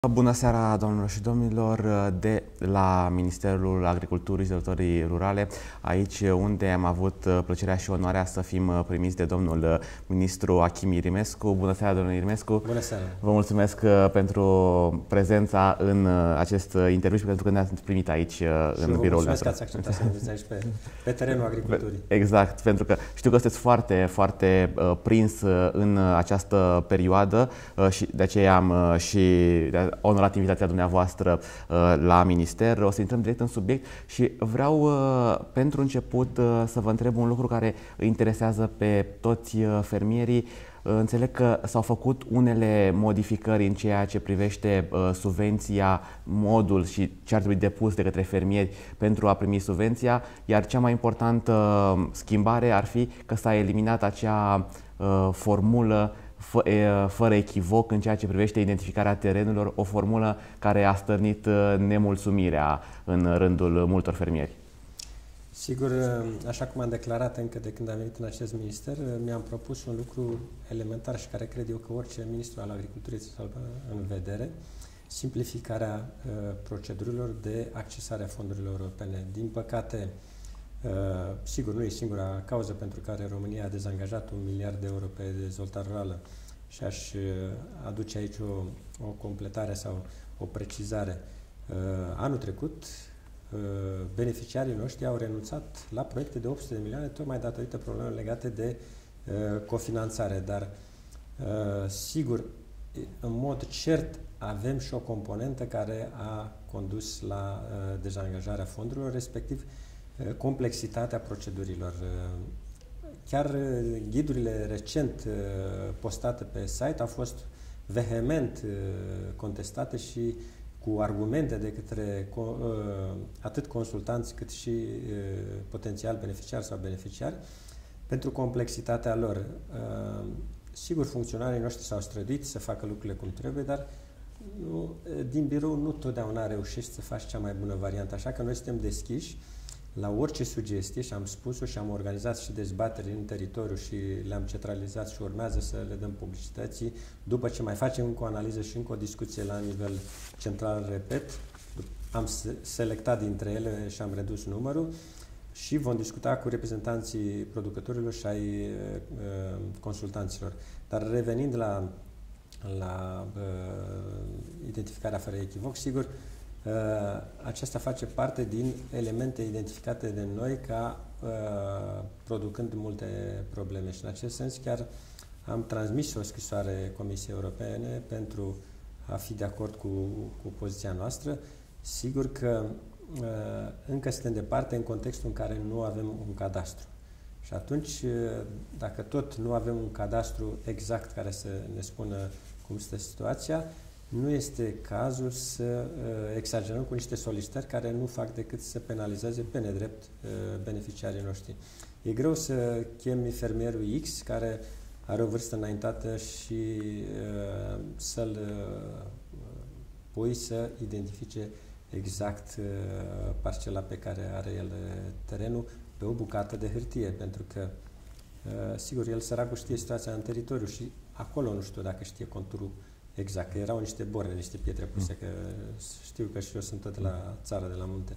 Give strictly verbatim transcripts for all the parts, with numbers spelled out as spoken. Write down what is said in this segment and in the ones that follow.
Bună seara, doamnelor și domnilor, de la Ministerul Agriculturii și Dezvoltării Rurale, aici unde am avut plăcerea și onoarea să fim primiți de domnul ministru Achim Irimescu. Bună seara, domnul Irimescu! Bună seara! Vă mulțumesc pentru prezența în acest interviu și pentru că ne-ați primit aici și în biroul nostru. Mulțumesc că ați acceptat să veniți aici pe, pe terenul agriculturii. Exact, pentru că știu că sunteți foarte, foarte prins în această perioadă și de aceea am și onorat invitația dumneavoastră uh, la minister. O să intrăm direct în subiect și vreau uh, pentru început uh, să vă întreb un lucru care îi interesează pe toți uh, fermierii. Uh, înțeleg că s-au făcut unele modificări în ceea ce privește uh, subvenția, modul și ce ar trebui depus de către fermieri pentru a primi subvenția, iar cea mai importantă uh, schimbare ar fi că s-a eliminat acea uh, formulă fără echivoc în ceea ce privește identificarea terenurilor, o formulă care a stârnit nemulțumirea în rândul multor fermieri. Sigur, așa cum am declarat încă de când am venit în acest minister, mi-am propus un lucru elementar și care cred eu că orice ministru al agriculturii să aibă în vedere: simplificarea uh, procedurilor de accesare a fondurilor europene. Din păcate, uh, sigur, nu e singura cauză pentru care România a dezangajat un miliard de euro pe dezvoltare rurală, și aș aduce aici o, o completare sau o precizare. Uh, anul trecut, uh, beneficiarii noștri au renunțat la proiecte de opt sute de milioane tocmai datorită problemelor legate de uh, cofinanțare. Dar, uh, sigur, în mod cert, avem și o componentă care a condus la uh, dezangajarea fondurilor, respectiv uh, complexitatea procedurilor. Uh, Chiar ghidurile recent postate pe site au fost vehement contestate și cu argumente de către atât consultanți cât și potențial beneficiari sau beneficiari pentru complexitatea lor. Sigur, funcționarii noștri s-au străduit să facă lucrurile cum trebuie, dar nu, din birou nu totdeauna reușești să faci cea mai bună variantă, așa că noi suntem deschiși la orice sugestie și am spus-o și am organizat și dezbateri în teritoriu și le-am centralizat și urmează să le dăm publicității. După ce mai facem încă o analiză și încă o discuție la nivel central, repet, am selectat dintre ele și am redus numărul și vom discuta cu reprezentanții producătorilor și ai uh, consultanților. Dar revenind la, la uh, identificarea fără echivoc, sigur, Uh, aceasta face parte din elemente identificate de noi ca uh, producând multe probleme și în acest sens chiar am transmis o scrisoare Comisiei Europene pentru a fi de acord cu, cu poziția noastră. Sigur că uh, încă suntem departe în contextul în care nu avem un cadastru. Și atunci, uh, dacă tot nu avem un cadastru exact care să ne spună cum stă situația, nu este cazul să uh, exagerăm cu niște solicitări care nu fac decât să penalizeze pe nedrept uh, beneficiarii noștri. E greu să chemi fermierul X care are o vârstă înaintată și uh, să-l uh, pui să identifice exact uh, parcela pe care are el terenul pe o bucată de hârtie, pentru că uh, sigur, el săracul știe situația în teritoriu și acolo nu știu dacă știe conturul exact, că erau niște borne, niște pietre puse, că știu că și eu sunt tot de la țară, de la munte.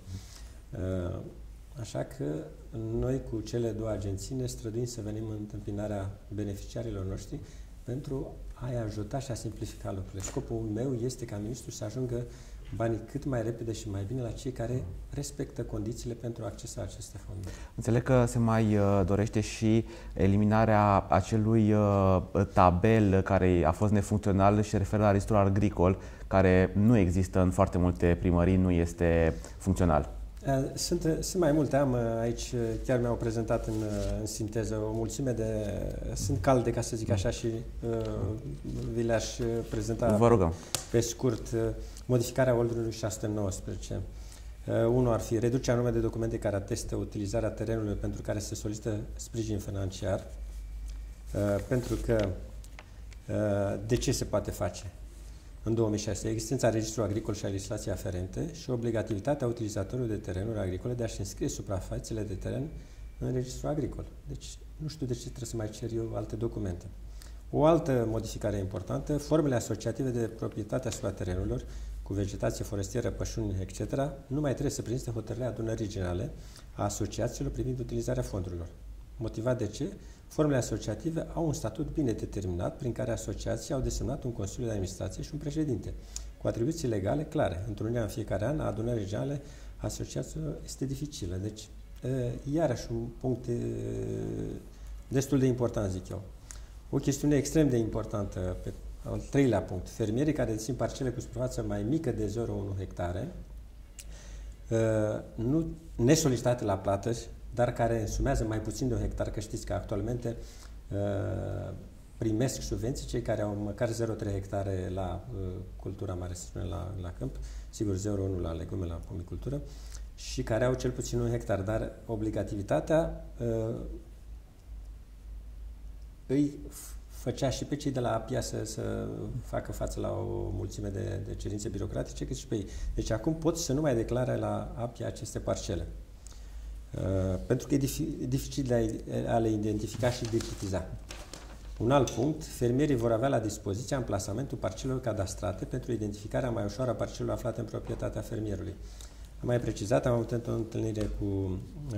Așa că noi cu cele două agenții ne străduim să venim în întâmpinarea beneficiarilor noștri pentru a-i ajuta și a simplifica lucrurile. Scopul meu este ca ministrul să ajungă banii cât mai repede și mai bine la cei care respectă condițiile pentru a accesa aceste fonduri. Înțeleg că se mai dorește și eliminarea acelui tabel care a fost nefuncțional și se referă la registrul agricol, care nu există în foarte multe primării, nu este funcțional. Sunt, sunt mai multe, am aici, chiar mi-au prezentat în, în sinteză o mulțime de, sunt calde, ca să zic așa, și uh, vi le-aș prezenta. Vă rugăm. Pe scurt. Modificarea ordinului șase sute nouăsprezece. Uh, unul ar fi reducerea numărului de documente care atestă utilizarea terenului pentru care se solicită sprijin financiar, uh, pentru că uh, de ce se poate face? În două mii șase, existența registrului agricol și a legislației aferente și obligativitatea utilizatorului de terenuri agricole de a-și înscrie suprafețele de teren în registrul agricol. Deci, nu știu de ce trebuie să mai cer eu alte documente. O altă modificare importantă, formele asociative de proprietate asupra terenurilor, cu vegetație forestieră, pășuni, et cetera, nu mai trebuie să prezinte hotărârea adunării generale a asociațiilor privind utilizarea fondurilor. Motivat de ce? Formele asociative au un statut bine determinat, prin care asociații au desemnat un Consiliu de Administrație și un președinte, cu atribuții legale clare. Întrunirea în fiecare an a adunării generale a asociațiilor este dificilă. Deci, iarăși un punct destul de important, zic eu. O chestiune extrem de importantă, pe al treilea punct, fermierii care dețin parcele cu suprafață mai mică de zero virgulă unu hectare, nu nesolicitate la plată, dar care însumează mai puțin de un hectar, că știți că actualmente primesc subvenții cei care au măcar zero virgulă trei hectare la cultura mare, să spunem, la, la câmp, sigur zero virgulă unu la legume, la pomicultură, și care au cel puțin un hectar, dar obligativitatea îi făcea și pe cei de la APIA să, să facă față la o mulțime de, de cerințe birocratice, cât și pe ei. Deci acum pot să nu mai declare la APIA aceste parcele. Uh, pentru că e dificil de a, a le identifica și de critiza. Un alt punct, fermierii vor avea la dispoziție amplasamentul parcelelor cadastrate pentru identificarea mai ușoară a parcelelor aflate în proprietatea fermierului. Am mai precizat, am avut o întâlnire cu uh,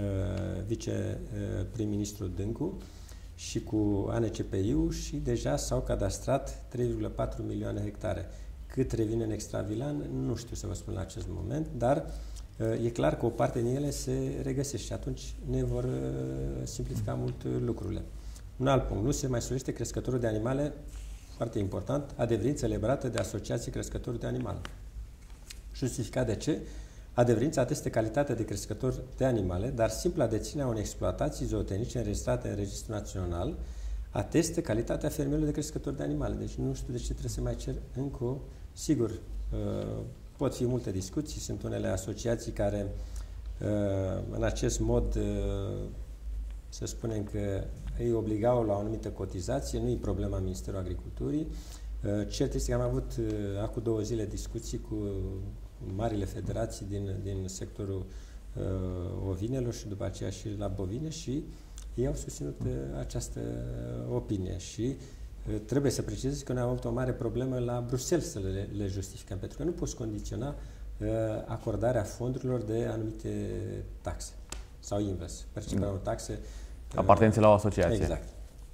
vice-prim-ministrul Dâncu și cu A N C P I-ul și deja s-au cadastrat trei virgulă patru milioane hectare. Cât revine în extravilan, nu știu să vă spun la acest moment, dar e clar că o parte din ele se regăsește și atunci ne vor simplifica mult lucrurile. Un alt punct, nu se mai solicite crescătorul de animale, foarte important, adeverință celebrată de asociații crescători de animale. Justificat de ce? Adeverința ateste calitatea de crescător de animale, dar simpla deținerea unei exploatații zootehnice înregistrate în Registrul Național atestă calitatea fermierilor de crescători de animale. Deci nu știu de ce trebuie să mai cer încă o... Sigur, pot fi multe discuții, sunt unele asociații care în acest mod, să spunem că îi obligau la o anumită cotizație, nu e problema Ministerului Agriculturii. Cert este că am avut acum două zile discuții cu marile federații din, din sectorul uh, ovinelor și după aceea și la bovine și ei au susținut uh, această opinie și uh, trebuie să precizez că noi am avut o mare problemă la Bruxelles să le, le justificăm, pentru că nu poți condiționa uh, acordarea fondurilor de anumite taxe sau invers, perceperea o taxe uh, apartențe la o asociație. Exact.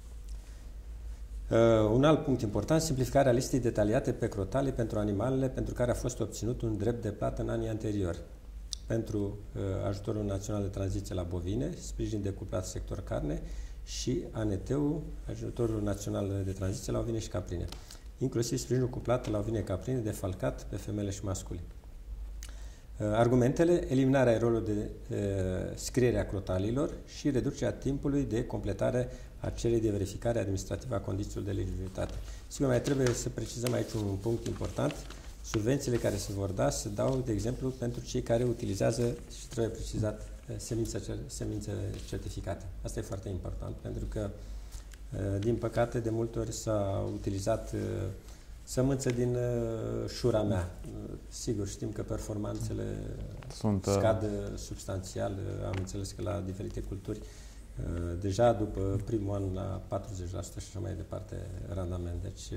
Uh, un alt punct important, simplificarea listei detaliate pe crotale pentru animalele pentru care a fost obținut un drept de plată în anii anteriori. Pentru uh, ajutorul național de tranziție la bovine, sprijin decuplat sector carne și A N T-ul, ajutorul național de tranziție la ovine și caprine. Inclusiv sprijinul cuplat la ovine caprine defalcat pe femele și masculi. Uh, argumentele, eliminarea erorului de uh, scriere a crotalilor și reducerea timpului de completare a cererii de verificare administrativă a condițiilor de eligibilitate. Sigur, mai trebuie să precizăm aici un punct important. Subvențiile care se vor da se dau, de exemplu, pentru cei care utilizează, și trebuie precizat, semințe, semințe certificate. Asta e foarte important, pentru că, din păcate, de multe ori s-a utilizat sămânță din șura mea. Sigur, știm că performanțele Sunt, scad substanțial. Am înțeles că la diferite culturi deja după primul an la patruzeci la sută și așa mai departe randament. Deci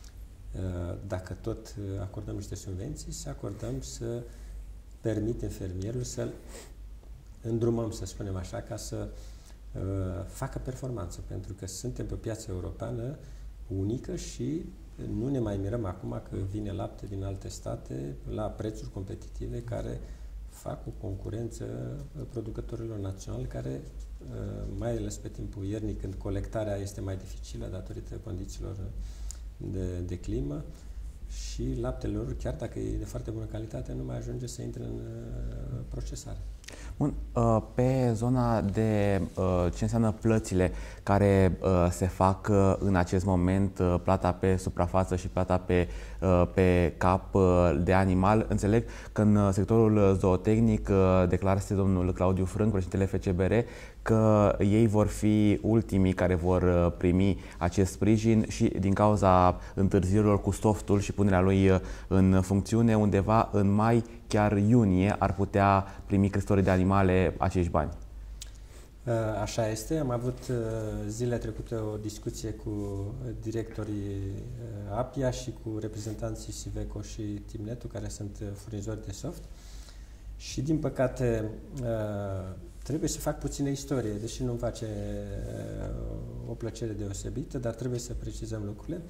dacă tot acordăm niște subvenții, să acordăm să permitem fermierul să îndrumăm, să spunem așa, ca să facă performanță, pentru că suntem pe o piață europeană unică și nu ne mai mirăm acum că vine lapte din alte state la prețuri competitive care fac o concurență producătorilor naționali care, mai ales pe timpul iernii, când colectarea este mai dificilă datorită condițiilor de, de climă, și laptele lor, chiar dacă e de foarte bună calitate, nu mai ajunge să intre în procesare. Bun, pe zona de ce înseamnă plățile care se fac în acest moment, plata pe suprafață și plata pe, pe cap de animal, înțeleg că în sectorul zootehnic declarase domnul Claudiu Frânc, președintele F C B R, că ei vor fi ultimii care vor primi acest sprijin și din cauza întârzierilor cu softul și punerea lui în funcțiune, undeva în mai, chiar iunie, ar putea primi crescătorii de animale acești bani. Așa este. Am avut zilele trecute o discuție cu directorii Appia și cu reprezentanții Siveco și Timnetul, care sunt furnizori de soft. Și, din păcate, trebuie să fac puțină istorie, deși nu-mi face o plăcere deosebită, dar trebuie să precizăm lucrurile.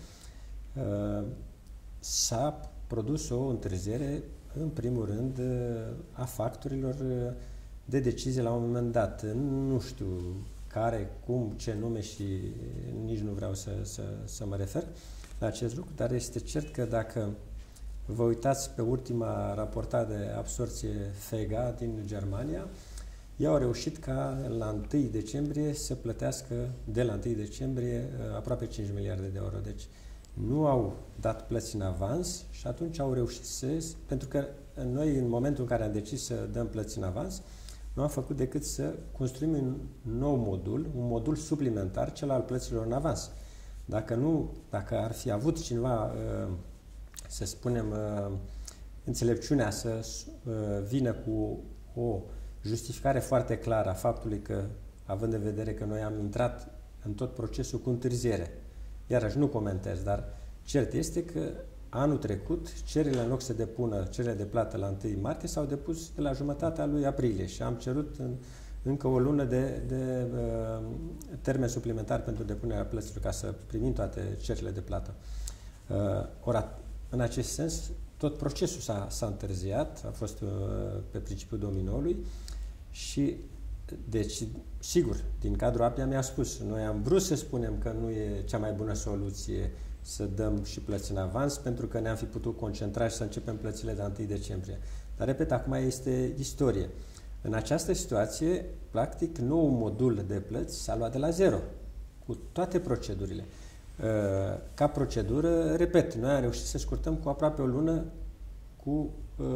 S-a produs o întârziere, în primul rând, a factorilor de decizie la un moment dat. Nu știu care, cum, ce nume și nici nu vreau să, să, să mă refer la acest lucru, dar este cert că dacă vă uitați pe ultima raportare de absorție FEGA din Germania, ei au reușit ca la întâi decembrie să plătească, de la întâi decembrie, aproape cinci miliarde de euro. Deci nu au dat plăți în avans și atunci au reușit să... Pentru că noi, în momentul în care am decis să dăm plăți în avans, nu am făcut decât să construim un nou modul, un modul suplimentar, cel al plăților în avans. Dacă nu, dacă ar fi avut cineva, să spunem, înțelepciunea să vină cu o justificare foarte clară a faptului că, având în vedere că noi am intrat în tot procesul cu întârziere, iarăși nu comentez, dar cert este că anul trecut, cererile, în loc să depună cererile de plată la întâi martie, s-au depus de la jumătatea lui aprilie și am cerut în, încă o lună de, de uh, termen suplimentar pentru depunerea plăților, ca să primim toate cererile de plată. Uh, ora, în acest sens, tot procesul s-a, s-a întârziat, a fost uh, pe principiul dominoului și, deci, sigur, din cadrul Appia mi-a spus, noi am vrut să spunem că nu e cea mai bună soluție să dăm și plăți în avans, pentru că ne-am fi putut concentra și să începem plățile de întâi decembrie. Dar, repet, acum este istorie. În această situație, practic, nou modul de plăți s-a luat de la zero, cu toate procedurile. Ca procedură, repet, noi am reușit să scurtăm cu aproape o lună cu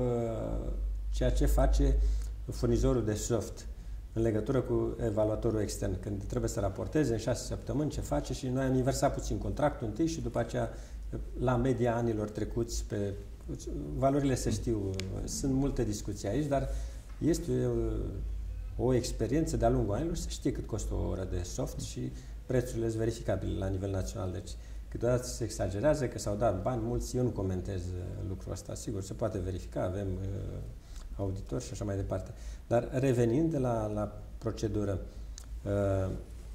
ceea ce face furnizorul de soft în legătură cu evaluatorul extern, când trebuie să raporteze în șase săptămâni ce face și noi am inversat puțin contractul întâi și după aceea, la media anilor trecuți, pe valorile se știu, sunt multe discuții aici, dar este o, o experiență de-a lungul anilor, se știe cât costă o oră de soft și prețurile sunt verificabile la nivel național. Deci, câteodată se exagerează că s-au dat bani mulți, eu nu comentez lucrul ăsta, sigur, se poate verifica, avem auditori și așa mai departe. Dar revenind de la, la procedură, uh,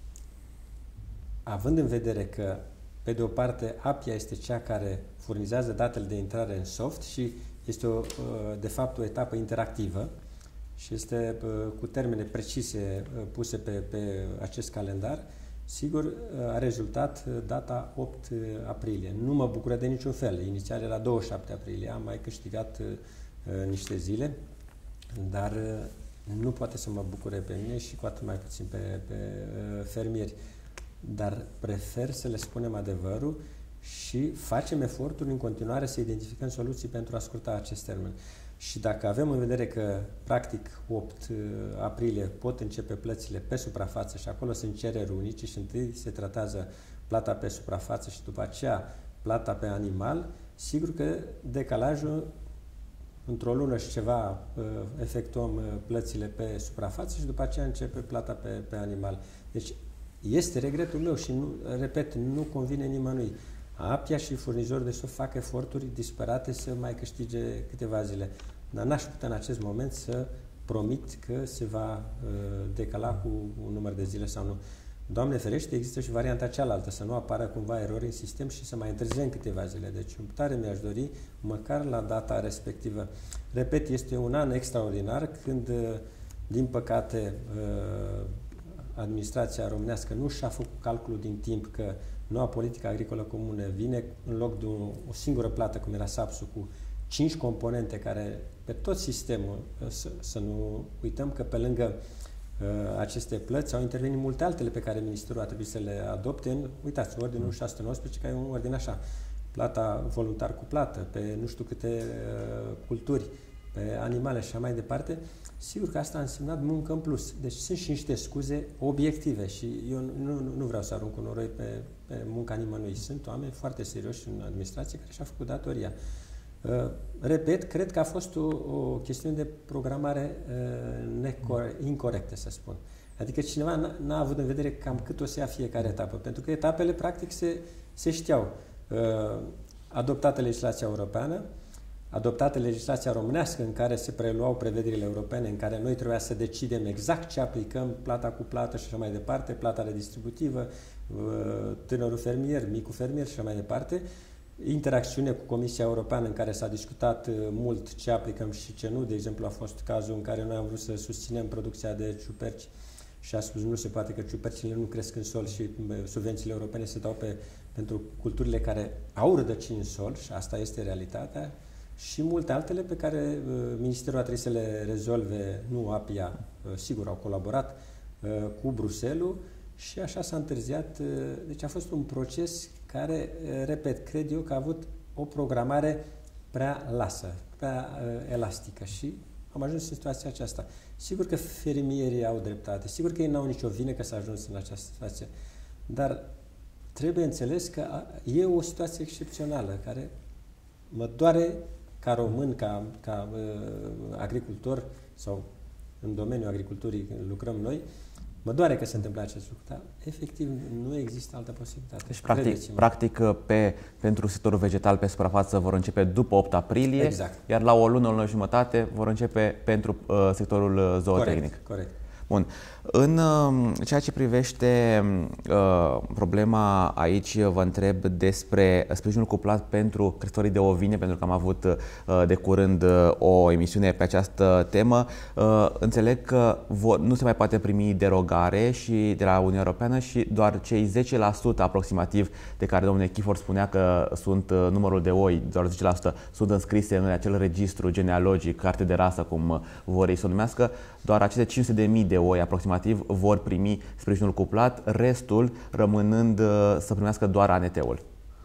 având în vedere că, pe de o parte, Appia este cea care furnizează datele de intrare în soft și este, o, uh, de fapt, o etapă interactivă și este uh, cu termene precise uh, puse pe, pe acest calendar, sigur, uh, a rezultat uh, data opt aprilie. Nu mă bucură de niciun fel. Inițial era douăzeci și șapte aprilie, am mai câștigat uh, niște zile, dar nu poate să mă bucure pe mine și cu atât mai puțin pe, pe fermieri. Dar prefer să le spunem adevărul și facem eforturi în continuare să identificăm soluții pentru a scurta acest termen. Și dacă avem în vedere că, practic, opt aprilie pot începe plățile pe suprafață și acolo sunt cereri unice și întâi se tratează plata pe suprafață și după aceea plata pe animal, sigur că decalajul într-o lună și ceva efectuăm plățile pe suprafață și după aceea începe plata pe, pe animal. Deci este regretul meu și, nu, repet, nu convine nimănui. Appia și furnizorii de soft fac eforturi disperate să mai câștige câteva zile. Dar n-aș putea în acest moment să promit că se va uh, decala cu un număr de zile sau nu. Doamne ferește, există și varianta cealaltă, să nu apară cumva erori în sistem și să mai întârziem câteva zile. Deci, în tare mi-aș dori, măcar la data respectivă. Repet, este un an extraordinar când, din păcate, administrația românească nu și-a făcut calculul din timp că noua politică agricolă comună vine în loc de o singură plată, cum era SAPS-ul, cu cinci componente care, pe tot sistemul, să, să nu uităm că pe lângă aceste plăți au intervenit multe altele pe care Ministerul a trebuit să le adopte în, uitați, ordinul șase sute nouăsprezece, care e un ordin așa, plata voluntar cu plată, pe nu știu câte uh, culturi, pe animale și așa mai departe, sigur că asta a însemnat muncă în plus. Deci sunt și niște scuze obiective și eu nu, nu, nu vreau să arunc un noroi pe, pe munca nimănui. Sunt oameni foarte serioși în administrație care și-au făcut datoria. Uh, repet, cred că a fost o, o chestiune de programare uh, incorectă, să spun. Adică cineva n-a avut în vedere cam cât o să ia fiecare etapă, pentru că etapele practic se, se știau. Adoptată legislația europeană, adoptată legislația românească în care se preluau prevederile europene, în care noi trebuia să decidem exact ce aplicăm, plata cu plată și așa mai departe, plata redistributivă, tânărul fermier, micul fermier și așa mai departe, interacțiune cu Comisia Europeană în care s-a discutat mult ce aplicăm și ce nu. De exemplu, a fost cazul în care noi am vrut să susținem producția de ciuperci și a spus nu se poate că ciupercile nu cresc în sol și subvențiile europene se dau pe, pentru culturile care au rădăcini în sol și asta este realitatea. Și multe altele pe care uh, Ministerul a trebuit să le rezolve, nu A P I A, uh, sigur, au colaborat uh, cu Bruxelles și așa s-a întârziat. Uh, deci a fost un proces care, uh, repet, cred eu că a avut o programare prea lasă, prea uh, elastică și am ajuns în situația aceasta. Sigur că fermierii au dreptate, sigur că ei n-au nicio vină că s-a ajuns în această situație, dar trebuie înțeles că e o situație excepțională care mă doare ca român, ca, ca uh, agricultor sau în domeniul agriculturii lucrăm noi, mă doare că se întâmplă acest lucru, dar efectiv nu există altă posibilitate. Deci practic, practic pe, pentru sectorul vegetal pe suprafață vor începe după opt aprilie, exact. Iar la o lună, o lună și jumătate vor începe pentru uh, sectorul zootehnic. Corect, corect. Bun. În uh, ceea ce privește uh, problema aici, vă întreb despre sprijinul cuplat pentru crescătorii de ovine, pentru că am avut uh, de curând uh, o emisiune pe această temă. Uh, înțeleg că nu se mai poate primi derogare și de la Uniunea Europeană și doar cei zece la sută aproximativ de care domnul Chifor spunea că sunt uh, numărul de oi, doar zece la sută sunt înscrise în acel registru genealogic, carte de rasă, cum vor ei să o numească, doar aceste cinci sute de mii de oi aproximativ vor primi sprijinul cuplat, restul rămânând să primească doar A N T-ul.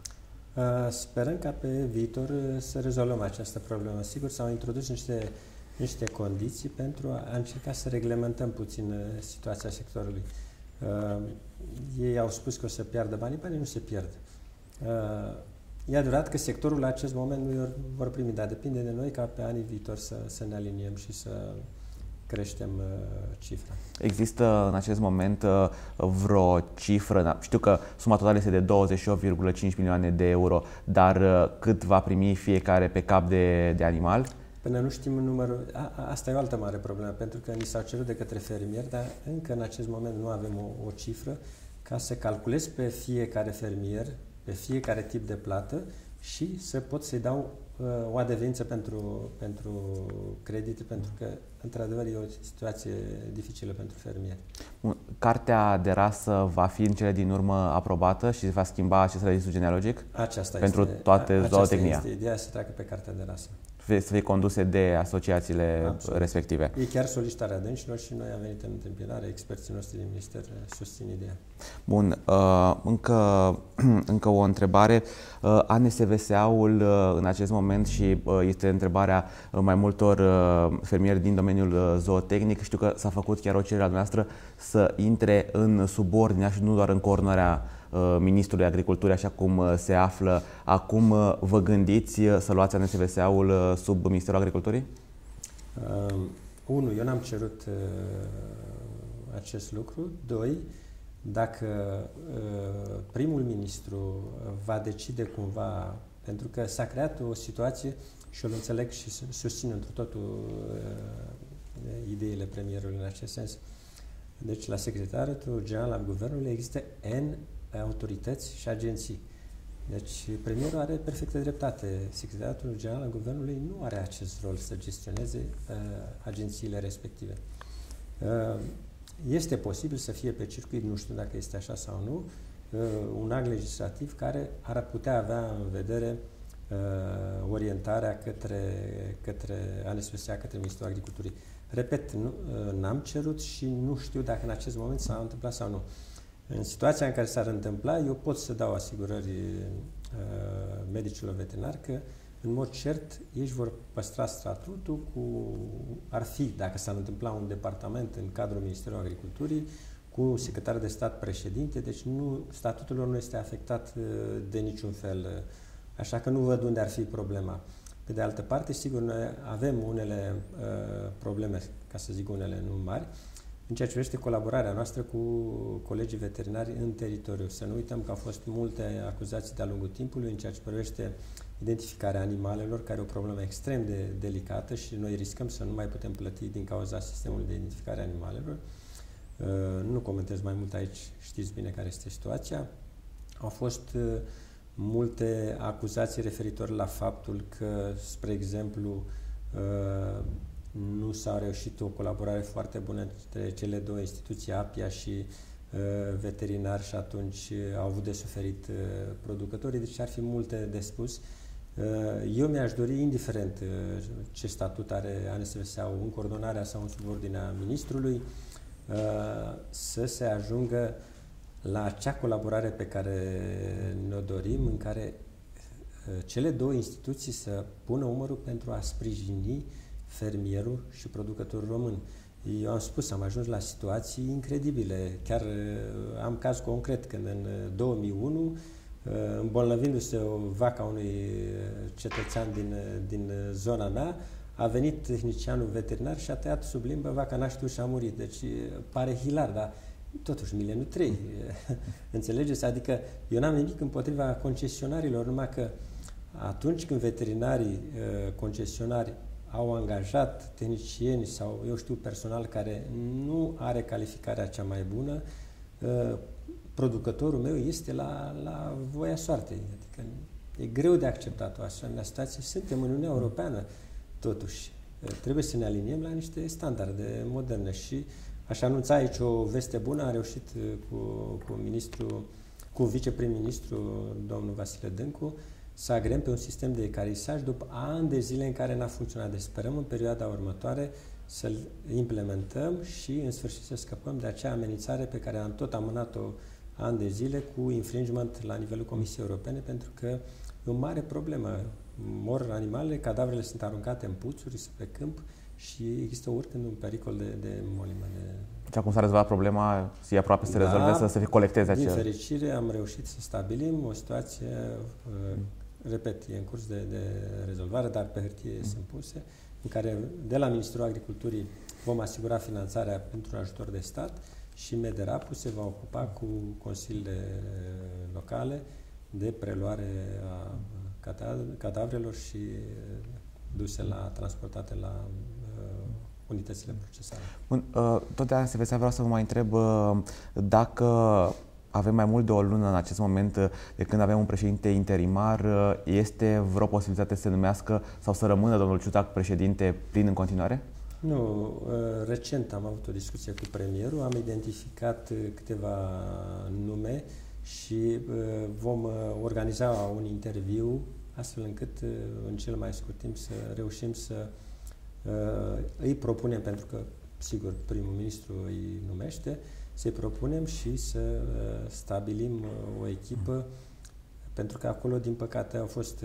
Sperăm ca pe viitor să rezolvăm această problemă. Sigur, s-au introdus niște, niște condiții pentru a încerca să reglementăm puțin situația sectorului. Ei au spus că o să piardă banii, banii nu se pierd. E adevărat că sectorul la acest moment nu vor primi, dar depinde de noi ca pe anii viitor să, să ne aliniem și să creștem uh, cifra. Există în acest moment uh, vreo cifră? Știu că suma totală este de douăzeci și opt virgulă cinci milioane de euro, dar uh, cât va primi fiecare pe cap de, de animal? Până nu știm numărul... A, a, asta e o altă mare problemă, pentru că ni s-au cerut de către fermieri, dar încă în acest moment nu avem o, o cifră ca să calculez pe fiecare fermier, pe fiecare tip de plată și să pot să-i dau uh, o adeverință pentru, pentru credite, pentru că, într-adevăr, e o situație dificilă pentru fermieri. Cartea de rasă va fi în cele din urmă aprobată și se va schimba acest registru genealogic? Aceasta pentru este, toate zootehnia? Este ideea să treacă pe cartea de rasă. Să fie conduse de asociațiile Absolut. respective. E chiar solicitarea dânșilor și noi am venit în întâmpinare, experții noștri din minister susțin ideea. Bun, încă, încă o întrebare. A N S V S A-ul în acest moment și este întrebarea mai multor fermieri din domeniul zootehnic. Știu că s-a făcut chiar o cerere a dumneavoastră să intre în subordinea și nu doar în coordonarea Ministrului Agriculturii, așa cum se află acum. Vă gândiți să luați A N S V S A-ul sub Ministerul Agriculturii? Uh, unu, eu n-am cerut uh, acest lucru. Doi, dacă uh, primul ministru va decide cumva, pentru că s-a creat o situație și eu îl înțeleg și susțin într totul uh, ideile premierului în acest sens. Deci la Secretariatul General al Guvernului există N autorități și agenții. Deci premierul are perfectă dreptate. Secretariatul General al Guvernului nu are acest rol să gestioneze uh, agențiile respective. Uh, este posibil să fie pe circuit, nu știu dacă este așa sau nu, uh, un act legislativ care ar putea avea în vedere uh, orientarea către, către A N S V S A, către Ministerul Agriculturii. Repet, nu, uh, n-am cerut și nu știu dacă în acest moment s-a întâmplat sau nu. În situația în care s-ar întâmpla, eu pot să dau asigurări uh, medicilor veterinari că, în mod cert, ei își vor păstra statutul cu, ar fi, dacă s-ar întâmpla un departament în cadrul Ministerului Agriculturii, cu secretar de stat președinte, deci nu, statutul lor nu este afectat uh, de niciun fel, așa că nu văd unde ar fi problema. Pe de altă parte, sigur, noi avem unele uh, probleme, ca să zic unele, nu mari, în ceea ce privește colaborarea noastră cu colegii veterinari în teritoriu. Să nu uităm că au fost multe acuzații de-a lungul timpului în ceea ce privește identificarea animalelor, care e o problemă extrem de delicată și noi riscăm să nu mai putem plăti din cauza sistemului de identificare a animalelor. Nu comentez mai mult aici, știți bine care este situația. Au fost multe acuzații referitor la faptul că, spre exemplu, nu s-a reușit o colaborare foarte bună între cele două instituții, APIA și veterinari, și atunci au avut de suferit producătorii, deci ar fi multe de spus. Eu mi-aș dori, indiferent ce statut are A N S V S-ul, în coordonarea sau în subordinea ministrului, să se ajungă la acea colaborare pe care ne-o dorim, în care cele două instituții să pună umărul pentru a sprijini fermierul și producătorul român. Eu am spus, am ajuns la situații incredibile. Chiar am caz concret când în două mii unu, îmbolnăvindu-se o vacă a unui cetățean din, din zona mea, a venit tehnicianul veterinar și a tăiat sub limbă, vaca n-a știut și a murit. Deci pare hilar, dar totuși mileniul trei. Înțelegeți? Adică eu n-am nimic împotriva concesionarilor, numai că atunci când veterinarii concesionari au angajat tehnicieni sau, eu știu, personal care nu are calificarea cea mai bună, producătorul meu este la, la voia soartei. Adică e greu de acceptat o asemenea situație. Suntem în Uniunea Europeană, totuși. Trebuie să ne aliniem la niște standarde moderne și aș anunța aici o veste bună. A reușit cu, cu, ministru, cu viceprim-ministru, domnul Vasile Dâncu, să agrem pe un sistem de ecarisaj după ani de zile în care n-a funcționat. Deci sperăm în perioada următoare să-l implementăm și în sfârșit să scăpăm de acea amenințare pe care am tot amânat-o ani de zile cu infringement la nivelul Comisiei Europene, pentru că e o mare problemă. Mor animalele, cadavrele sunt aruncate în puțuri pe câmp și există oricând un pericol de, de molimă. De... Deci acum s-a rezolvat problema, să aproape să se da, rezolve, să se colecteze acel... Din fericire am reușit să stabilim o situație, uh, repet, e în curs de, de rezolvare, dar pe hârtie mm. sunt puse, în care de la Ministerul Agriculturii vom asigura finanțarea pentru un ajutor de stat și MEDERAP-ul se va ocupa cu consiliile locale de preluare a cadavrelor și duse la, transportate la uh, unitățile procesare. Bun, uh, tot de A N S V S vreau să vă mai întreb uh, dacă avem mai mult de o lună în acest moment de când avem un președinte interimar, uh, este vreo posibilitate să se numească sau să rămână domnul Ciutac președinte plin în continuare? Nu. Recent am avut o discuție cu premierul, am identificat câteva nume și vom organiza un interviu astfel încât în cel mai scurt timp să reușim să îi propunem, pentru că, sigur, primul ministru îi numește, să-i propunem și să stabilim o echipă, pentru că acolo, din păcate, au fost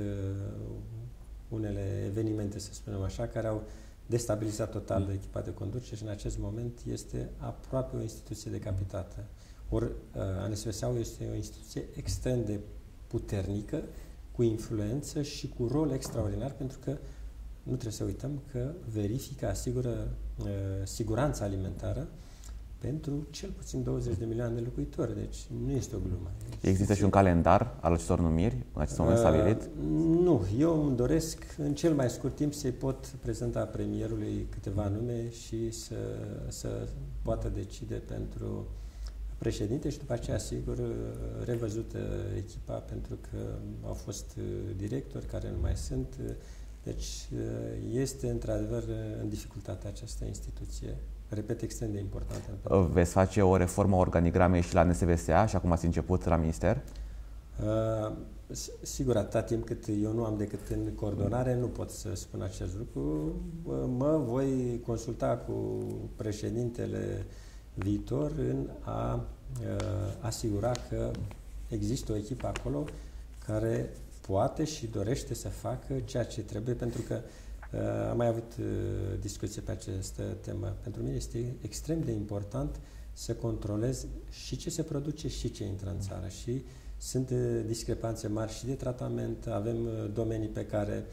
unele evenimente, să spunem așa, care au destabilizat total mm. echipa de conducere și în acest moment este aproape o instituție decapitată. Ori A N S V S-ul este o instituție extrem de puternică, cu influență și cu rol extraordinar, pentru că nu trebuie să uităm că verifică, asigură uh, siguranța alimentară pentru cel puțin douăzeci de milioane de locuitori, deci nu este o glumă. Există și un calendar al acestor numiri în acest moment stabilit? Nu, eu îmi doresc în cel mai scurt timp să-i pot prezenta premierului câteva nume și să, să poată decide pentru președinte și după aceea, sigur, revăzută echipa, pentru că au fost directori care nu mai sunt. Deci este într-adevăr în dificultate această instituție. Repet, extrem de importantă. Veți face o reformă organigramei și la A N S V S A, așa cum ați început la minister? Uh, sigur, atâta timp cât eu nu am decât în coordonare, nu pot să spun acest lucru. Mă voi consulta cu președintele viitor în a uh, asigura că există o echipă acolo care poate și dorește să facă ceea ce trebuie, pentru că uh, am mai avut uh, discuție pe această temă. Pentru mine este extrem de important să controlez și ce se produce și ce intră în țară. Și sunt uh, discrepanțe mari și de tratament. Avem uh, domenii pe care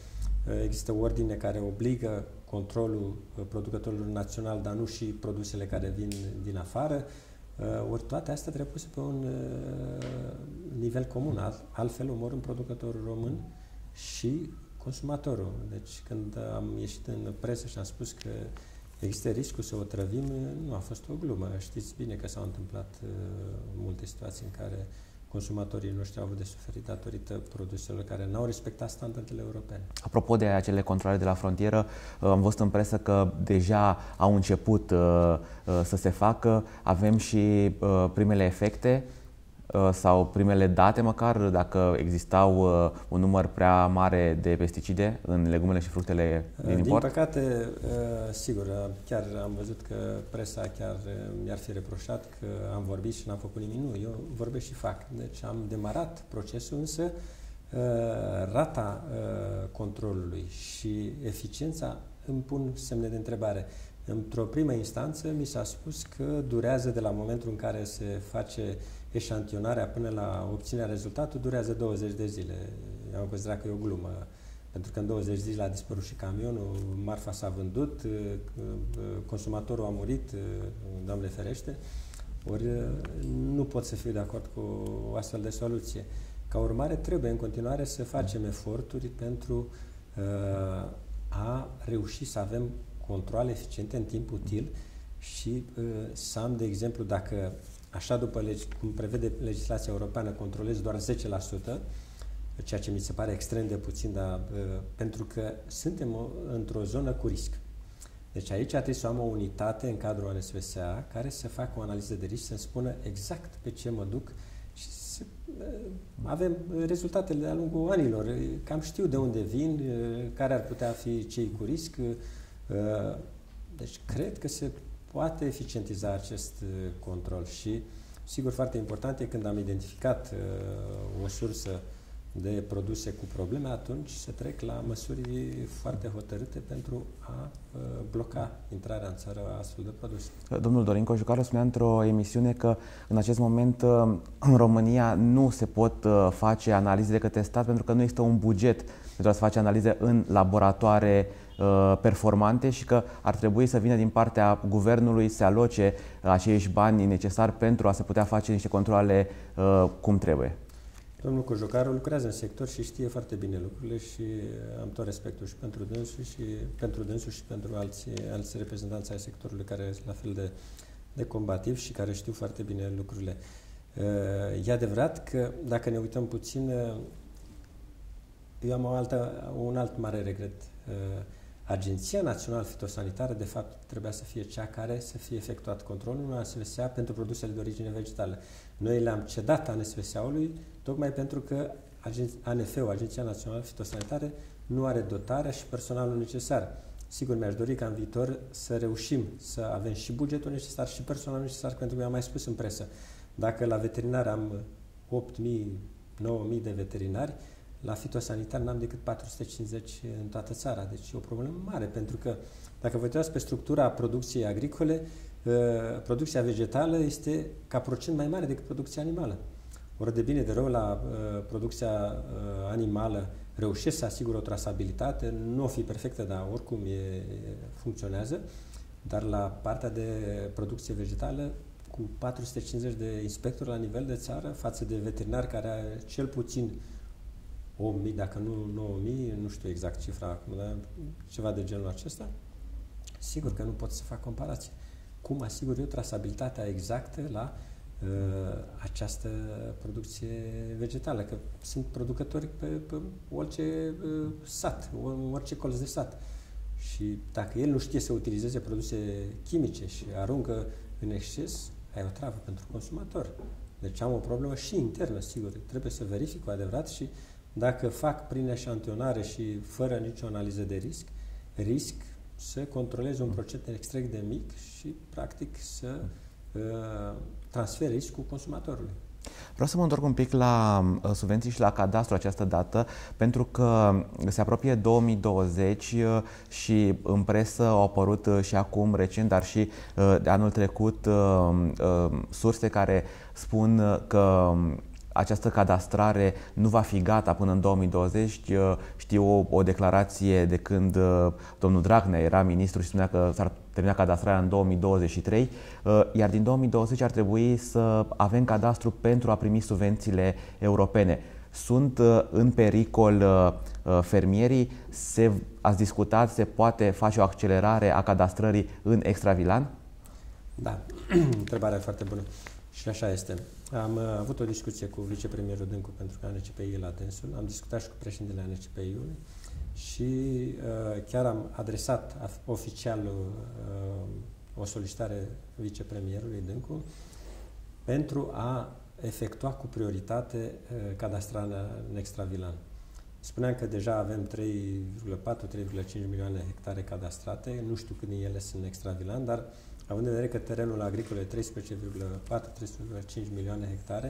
există ordine care obligă controlul producătorilor naționali, dar nu și produsele care vin din afară. Ori toate astea trebuie puse pe un nivel comun, altfel omorâm producătorul român și consumatorul. Deci când am ieșit în presă și am spus că există riscul să o trăvim, nu a fost o glumă. Știți bine că s-au întâmplat multe situații în care consumatorii noștri au avut de suferit datorită produselor care n-au respectat standardele europene. Apropo de acele controale de la frontieră, am văzut în presă că deja au început să se facă. Avem și primele efecte sau primele date măcar, dacă existau un număr prea mare de pesticide în legumele și fructele din import? Din păcate, sigur, chiar am văzut că presa chiar mi-ar fi reproșat că am vorbit și n-am făcut nimic. Nu, eu vorbesc și fac. Deci am demarat procesul, însă rata controlului și eficiența îmi pun semne de întrebare. Într-o primă instanță mi s-a spus că durează de la momentul în care se face eșantionarea până la obținerea rezultatului, durează douăzeci de zile. Eu am considerat că e o glumă, pentru că în douăzeci de zile a dispărut și camionul, marfa s-a vândut, consumatorul a murit, Doamne ferește, ori nu pot să fiu de acord cu o astfel de soluție. Ca urmare, trebuie în continuare să facem eforturi pentru a reuși să avem controale eficiente în timp util și să am, de exemplu, dacă așa după legi, cum prevede legislația europeană, controlez doar zece la sută, ceea ce mi se pare extrem de puțin, dar, pentru că suntem într-o zonă cu risc. Deci aici trebuie să am o unitate în cadrul A N S V S A care să facă o analiză de risc, să-mi spună exact pe ce mă duc și să avem rezultatele de-a lungul anilor. Cam știu de unde vin, care ar putea fi cei cu risc. Deci cred că se poate eficientiza acest control și, sigur, foarte important e când am identificat uh, o sursă de produse cu probleme, atunci se trec la măsuri foarte hotărâte pentru a uh, bloca intrarea în țară a astfel de produse. Domnul Dorin Cojucaru spunea într-o emisiune că în acest moment în România nu se pot uh, face analize de către stat pentru că nu există un buget pentru a se face analize în laboratoare performante și că ar trebui să vină din partea guvernului să aloce aceiși bani necesari pentru a se putea face niște controale uh, cum trebuie. Domnul Cojucaru lucrează în sector și știe foarte bine lucrurile și am tot respectul și pentru dânsul și pentru dânsul și pentru alții, alți reprezentanți ai sectorului care sunt la fel de, de combativi și care știu foarte bine lucrurile. Uh, e adevărat că dacă ne uităm puțin, eu am o altă, un alt mare regret. Uh, Agenția Națională Fitosanitară, de fapt, trebuia să fie cea care să fie efectuat controlul în A N S V S A pentru produsele de origine vegetală. Noi le-am cedat A N S V S A-ului tocmai pentru că A N F-ul, Agenția Națională Fitosanitară, nu are dotarea și personalul necesar. Sigur, mi-aș dori ca în viitor să reușim să avem și bugetul necesar și personalul necesar, pentru că mi-am mai spus în presă, dacă la veterinar am opt mii, nouă mii de veterinari, la fitosanitar n-am decât patru sute cincizeci în toată țara. Deci e o problemă mare, pentru că dacă vă uitați pe structura producției agricole, producția vegetală este ca procent mai mare decât producția animală. Ori de bine de rău, la producția animală reușesc să asigură o trasabilitate, nu o fi perfectă, dar oricum e, funcționează, dar la partea de producție vegetală, cu patru sute cincizeci de inspectori la nivel de țară, față de veterinari care are cel puțin opt mii, dacă nu nouă mii, nu știu exact cifra acum, dar ceva de genul acesta, sigur că nu pot să fac comparație. Cum asigur eu trasabilitatea exactă la uh, această producție vegetală? Că sunt producători pe, pe orice uh, sat, orice colț de sat. Și dacă el nu știe să utilizeze produse chimice și aruncă în exces, ai o travă pentru consumator. Deci am o problemă și internă, sigur. Trebuie să verific cu adevărat și dacă fac prin eșantionare și fără nicio analiză de risc, risc să controlez un procent extrem de mic și, practic, să uh, transfer riscul consumatorului. Vreau să mă întorc un pic la uh, subvenții și la cadastru această dată, pentru că se apropie două mii douăzeci uh, și în presă au apărut uh, și acum, recent, dar și uh, de anul trecut, uh, uh, surse care spun că această cadastrare nu va fi gata până în două mii douăzeci. Știu o, o declarație de când domnul Dragnea era ministru și spunea că s-ar termina cadastrarea în două mii douăzeci și trei, iar din două mii douăzeci ar trebui să avem cadastru pentru a primi subvențiile europene. Sunt în pericol fermierii? Se, ați discutat, se poate face o accelerare a cadastrării în extravilan? Da, întrebarea foarte bună. Și așa este. Am avut o discuție cu vicepremierul Dâncu pentru că A N C P I la dânsul, am discutat și cu președintele A N C P I-ului și uh, chiar am adresat oficial uh, o solicitare vicepremierului Dâncu pentru a efectua cu prioritate uh, cadastrarea în extravilan. Spuneam că deja avem trei virgulă patru - trei virgulă cinci milioane hectare cadastrate, nu știu cât din ele sunt în extravilan, dar având în vedere că terenul agricol e treisprezece virgulă patru - treisprezece virgulă cinci milioane hectare,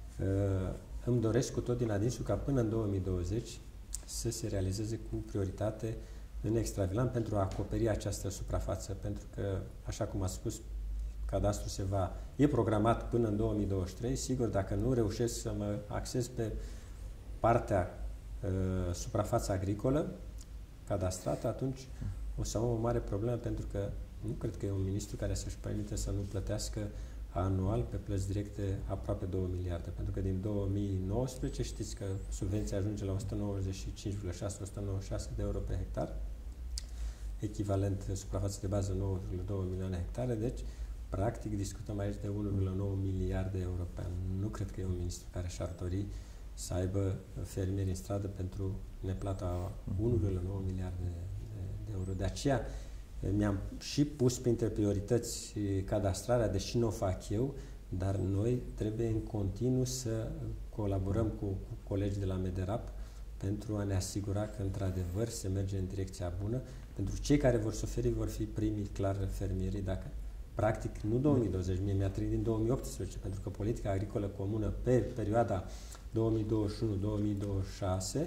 îmi doresc cu tot din adinsul ca până în două mii douăzeci să se realizeze cu prioritate în extravilan pentru a acoperi această suprafață, pentru că, așa cum a spus, cadastrul se va, e programat până în două mii douăzeci și trei, sigur, dacă nu reușesc să mă axez pe partea uh, suprafața agricolă cadastrată, atunci o să am o mare problemă, pentru că nu cred că e un ministru care să-și permite să nu plătească anual pe plăți directe aproape două miliarde, pentru că din două mii nouăsprezece știți că subvenția ajunge la o sută nouăzeci și cinci virgulă șase - o sută nouăzeci și șase de euro pe hectar, echivalent suprafață de bază nouă virgulă doi milioane hectare, deci practic discutăm aici de unu virgulă nouă miliarde de euro pe an. Nu cred că e un ministru care și-ar dori să aibă fermieri în stradă pentru neplata unu virgulă nouă miliarde de, de euro. De aceea mi-am și pus printre priorități cadastrarea, deși nu o fac eu, dar noi trebuie în continuu să colaborăm cu, cu colegii de la Mederap pentru a ne asigura că într-adevăr se merge în direcția bună. Pentru cei care vor suferi vor fi primii, clar, fermierii, dacă practic nu două mii douăzeci, mie mi-a trăit din două mii optsprezece, pentru că politica agricolă comună pe perioada două mii douăzeci și unu - două mii douăzeci și șase,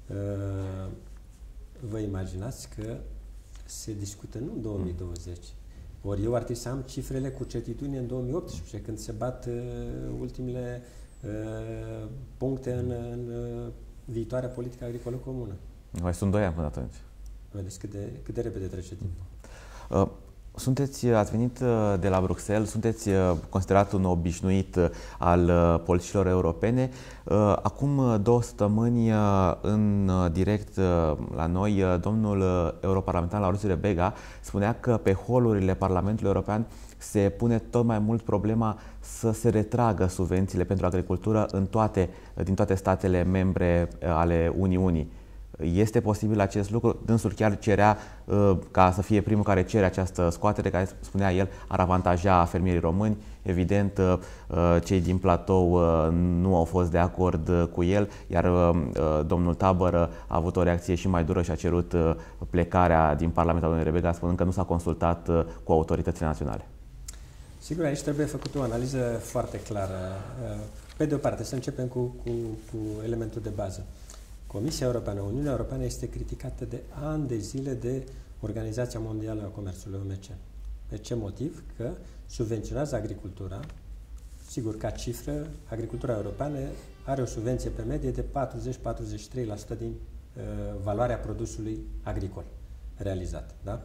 vă imaginați că se discută nu în două mii douăzeci. Ori eu ar trebui să am cifrele cu certitudine în două mii optsprezece, când se bat uh, ultimele uh, puncte în, în uh, viitoarea politică agricolă comună. Mai sunt doi ani până atunci. Vedeți cât de, cât de repede trece timpul. Uh. Sunteți, ați venit de la Bruxelles, sunteți considerat un obișnuit al politicilor europene. Acum două săptămâni, în direct la noi, domnul europarlamentar Laurentiu Rebega spunea că pe holurile Parlamentului European se pune tot mai mult problema să se retragă subvențiile pentru agricultură în toate, din toate statele membre ale Uniunii. Este posibil acest lucru? Dânsul chiar cerea uh, ca să fie primul care cere această scoatere, care, spunea el, ar avantaja fermierii români. Evident, uh, cei din platou uh, nu au fost de acord uh, cu el, iar uh, domnul Tabără a avut o reacție și mai dură și a cerut uh, plecarea din Parlamentul domnului Rebega, spunând că nu s-a consultat uh, cu autoritățile naționale. Sigur, aici trebuie făcut o analiză foarte clară. Pe de o parte, să începem cu, cu, cu elementul de bază. Comisia Europeană, Uniunea Europeană este criticată de ani de zile de Organizația Mondială a Comerțului, O M C. De ce motiv? Că subvenționează agricultura. Sigur, ca cifră, agricultura europeană are o subvenție pe medie de patruzeci - patruzeci și trei la sută din uh, valoarea produsului agricol realizat. Da?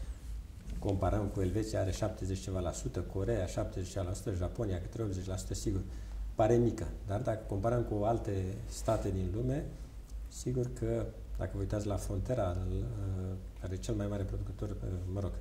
Comparăm cu Elveția, are șaptezeci ceva la sută, Coreea șaptezeci la sută, Japonia câte optzeci la sută, sigur, pare mică. Dar dacă comparăm cu alte state din lume, sigur că, dacă vă uitați la Frontera, care e cel mai mare producător, mă rog,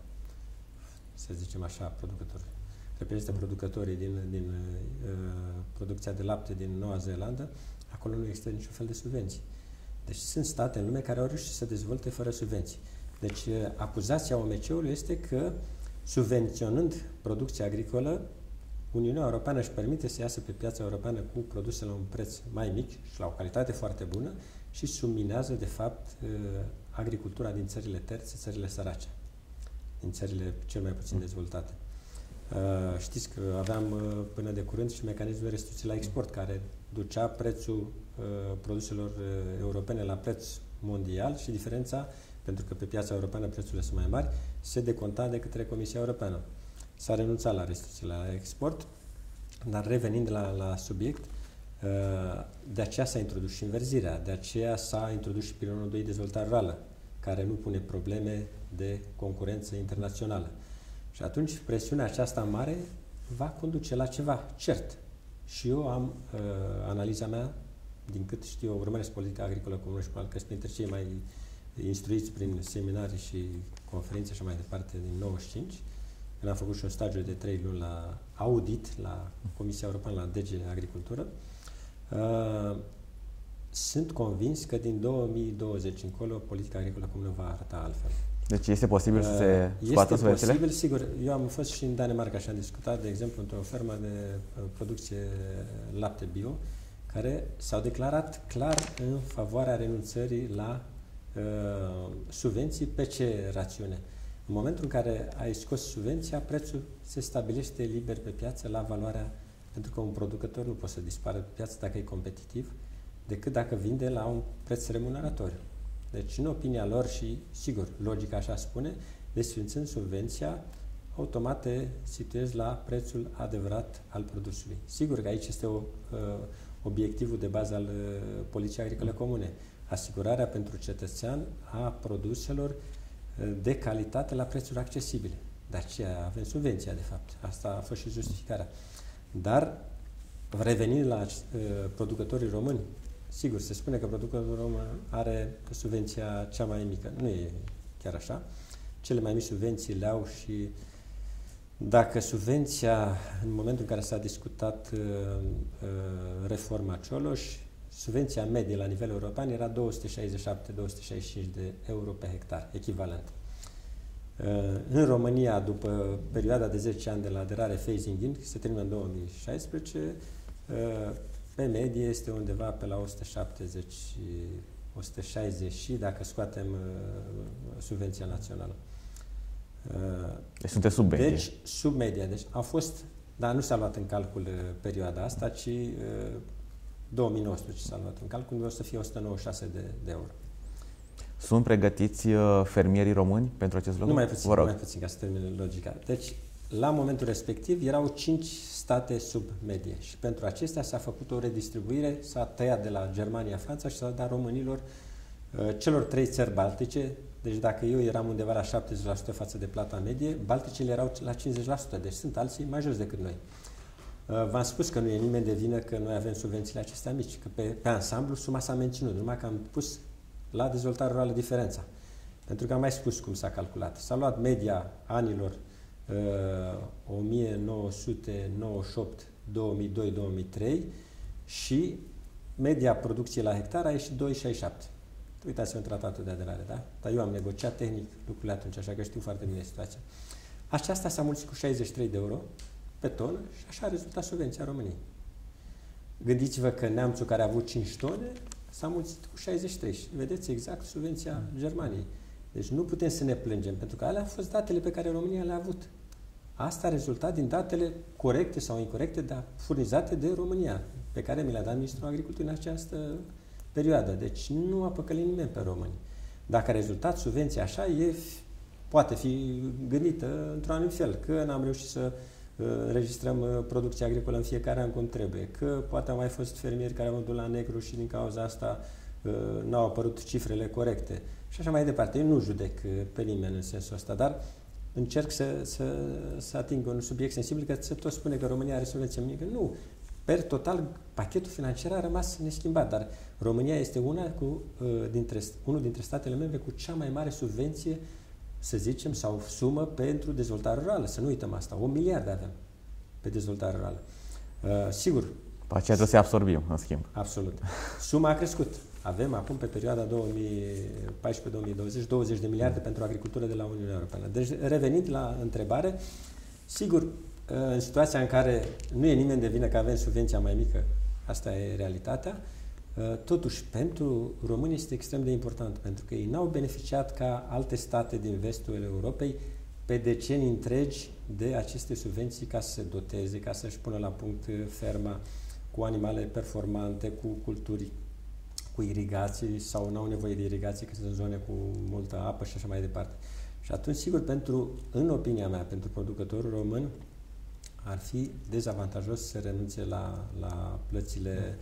să zicem așa, producător, reprezintă producătorii din, din uh, producția de lapte din Noua Zeelandă, acolo nu există niciun fel de subvenții. Deci sunt state în lume care au reușit să se dezvolte fără subvenții. Deci acuzația O M C-ului este că, subvenționând producția agricolă, Uniunea Europeană își permite să iasă pe piața europeană cu produse la un preț mai mic și la o calitate foarte bună și subminează, de fapt, agricultura din țările terțe, țările sărace, din țările cel mai puțin dezvoltate. Știți că aveam până de curând și mecanismul de restituție la export, care ducea prețul produselor europene la preț mondial și diferența, pentru că pe piața europeană prețurile sunt mai mari, se deconta de către Comisia Europeană. S-a renunțat la restituție la export, dar revenind la, la subiect, De aceea s-a introdus și înverzirea, de aceea s-a introdus și pilonul doi, dezvoltare rurală, care nu pune probleme de concurență internațională. Și atunci presiunea aceasta mare va conduce la ceva, cert. Și eu am uh, analiza mea, din cât știu eu, urmăresc politica agricolă comună și probabil că sunt printre cei mai instruiți prin seminarii și conferințe și mai departe din nouăzeci și cinci, când am făcut și un stagiu de trei luni la audit, la Comisia Europeană, la D G Agricultură. Uh, sunt convins că din două mii douăzeci încolo politica agricolă comună va arăta altfel. Deci este posibil să se scoată subvențiile? Este posibil, sigur. Eu am fost și în Danemarca și am discutat, de exemplu, într-o fermă de producție lapte bio, care s-au declarat clar în favoarea renunțării la uh, subvenții pe ce rațiune. În momentul în care ai scos subvenția, prețul se stabilește liber pe piață la valoarea, pentru că un producător nu poate să dispară pe piață dacă e competitiv, decât dacă vinde la un preț remuneratoriu. Deci, în opinia lor și, sigur, logica așa spune, desfințând subvenția, automat te situezi la prețul adevărat al produsului. Sigur că aici este o, uh, obiectivul de bază al uh, Poliției Agricole Comune, asigurarea pentru cetățean a produselor uh, de calitate la prețuri accesibile. De aceea avem subvenția, de fapt. Asta a fost și justificarea. Dar, revenind la uh, producătorii români, sigur, se spune că producătorul român are subvenția cea mai mică. Nu e chiar așa. Cele mai mici subvenții le au și dacă subvenția, în momentul în care s-a discutat uh, uh, reforma Cioloș, subvenția medie la nivel european era două sute șaizeci și șapte - două sute șaizeci și cinci de euro pe hectar, echivalent. Uh, în România, după perioada de zece ani de la aderare phasing in, se termină în două mii șaisprezece, uh, pe medie este undeva pe la o sută șaptezeci - o sută șaizeci și dacă scoatem uh, subvenția națională. Uh, deci sunteți sub medie. Deci, sub media. Deci a fost, dar nu s-a luat în calcul uh, perioada asta, ci uh, două mii nouăsprezece s-a luat în calcul, unde o să fie o sută nouăzeci și șase de, de euro. Sunt pregătiți uh, fermierii români pentru acest lucru? Nu mai puțin, nu mai puțin ca să termin logica. Deci, la momentul respectiv, erau cinci state sub medie și pentru acestea s-a făcut o redistribuire, s-a tăiat de la Germania, Franța și s-a dat românilor uh, celor trei țări baltice. Deci dacă eu eram undeva la șaptezeci la sută față de plata medie, balticile erau la cincizeci la sută, deci sunt alții mai jos decât noi. Uh, v-am spus că nu e nimeni de vină că noi avem subvențiile acestea mici, că pe, pe ansamblu suma s-a menținut, numai că am pus la dezvoltare rurală diferența. Pentru că am mai spus cum s-a calculat. S-a luat media anilor o mie nouă sute nouăzeci și opt - două mii doi - două mii trei și media producției la hectar a ieșit doi virgulă șaizeci și șapte. Uitați-vă în tratatul de aderare, da? Dar eu am negociat tehnic lucrurile atunci, așa că știu foarte bine situația. Aceasta s-a mulțit cu șaizeci și trei de euro pe tonă și așa a rezultat subvenția României. Gândiți-vă că neamțul care a avut cinci tone s-a mulțit cu șaizeci și trei și vedeți exact subvenția Germaniei. Deci nu putem să ne plângem, pentru că alea au fost datele pe care România le-a avut. Asta a rezultat din datele corecte sau incorrecte, dar furnizate de România, pe care mi le-a dat Ministrul Agriculturii în această perioadă. Deci nu a păcălit nimeni pe români. Dacă a rezultat subvenția așa, e, poate fi gândită într-un anumit fel, că n-am reușit să înregistrăm producția agricolă în fiecare an cum trebuie, că poate au mai fost fermieri care au vândut la negru și din cauza asta n-au apărut cifrele corecte. Și așa mai departe. Eu nu judec pe nimeni în sensul ăsta, dar încerc să, să, să ating un subiect sensibil, că se tot spune că România are subvenție mică. Nu. Per total, pachetul financiar a rămas neschimbat, dar România este una cu, dintre, unul dintre statele membre cu cea mai mare subvenție, să zicem, sau sumă pentru dezvoltare rurală. Să nu uităm asta. Un miliard avem pe dezvoltare rurală. Uh, sigur. Pe aceea trebuie să absorbim, în schimb. Absolut. Suma a crescut. Avem acum, pe perioada două mii paisprezece - două mii douăzeci, douăzeci de miliarde pentru agricultură de la Uniunea Europeană. Deci, revenind la întrebare, sigur, în situația în care nu e nimeni de vină că avem subvenția mai mică, asta e realitatea, totuși, pentru români este extrem de important, pentru că ei n-au beneficiat ca alte state din vestul Europei pe decenii întregi de aceste subvenții ca să se doteze, ca să-și pună la punct ferma cu animale performante, cu culturi, cu irigații sau n-au nevoie de irigații, că sunt zone cu multă apă și așa mai departe. Și atunci, sigur, pentru, în opinia mea, pentru producătorul român, ar fi dezavantajos să renunțe la, la plățile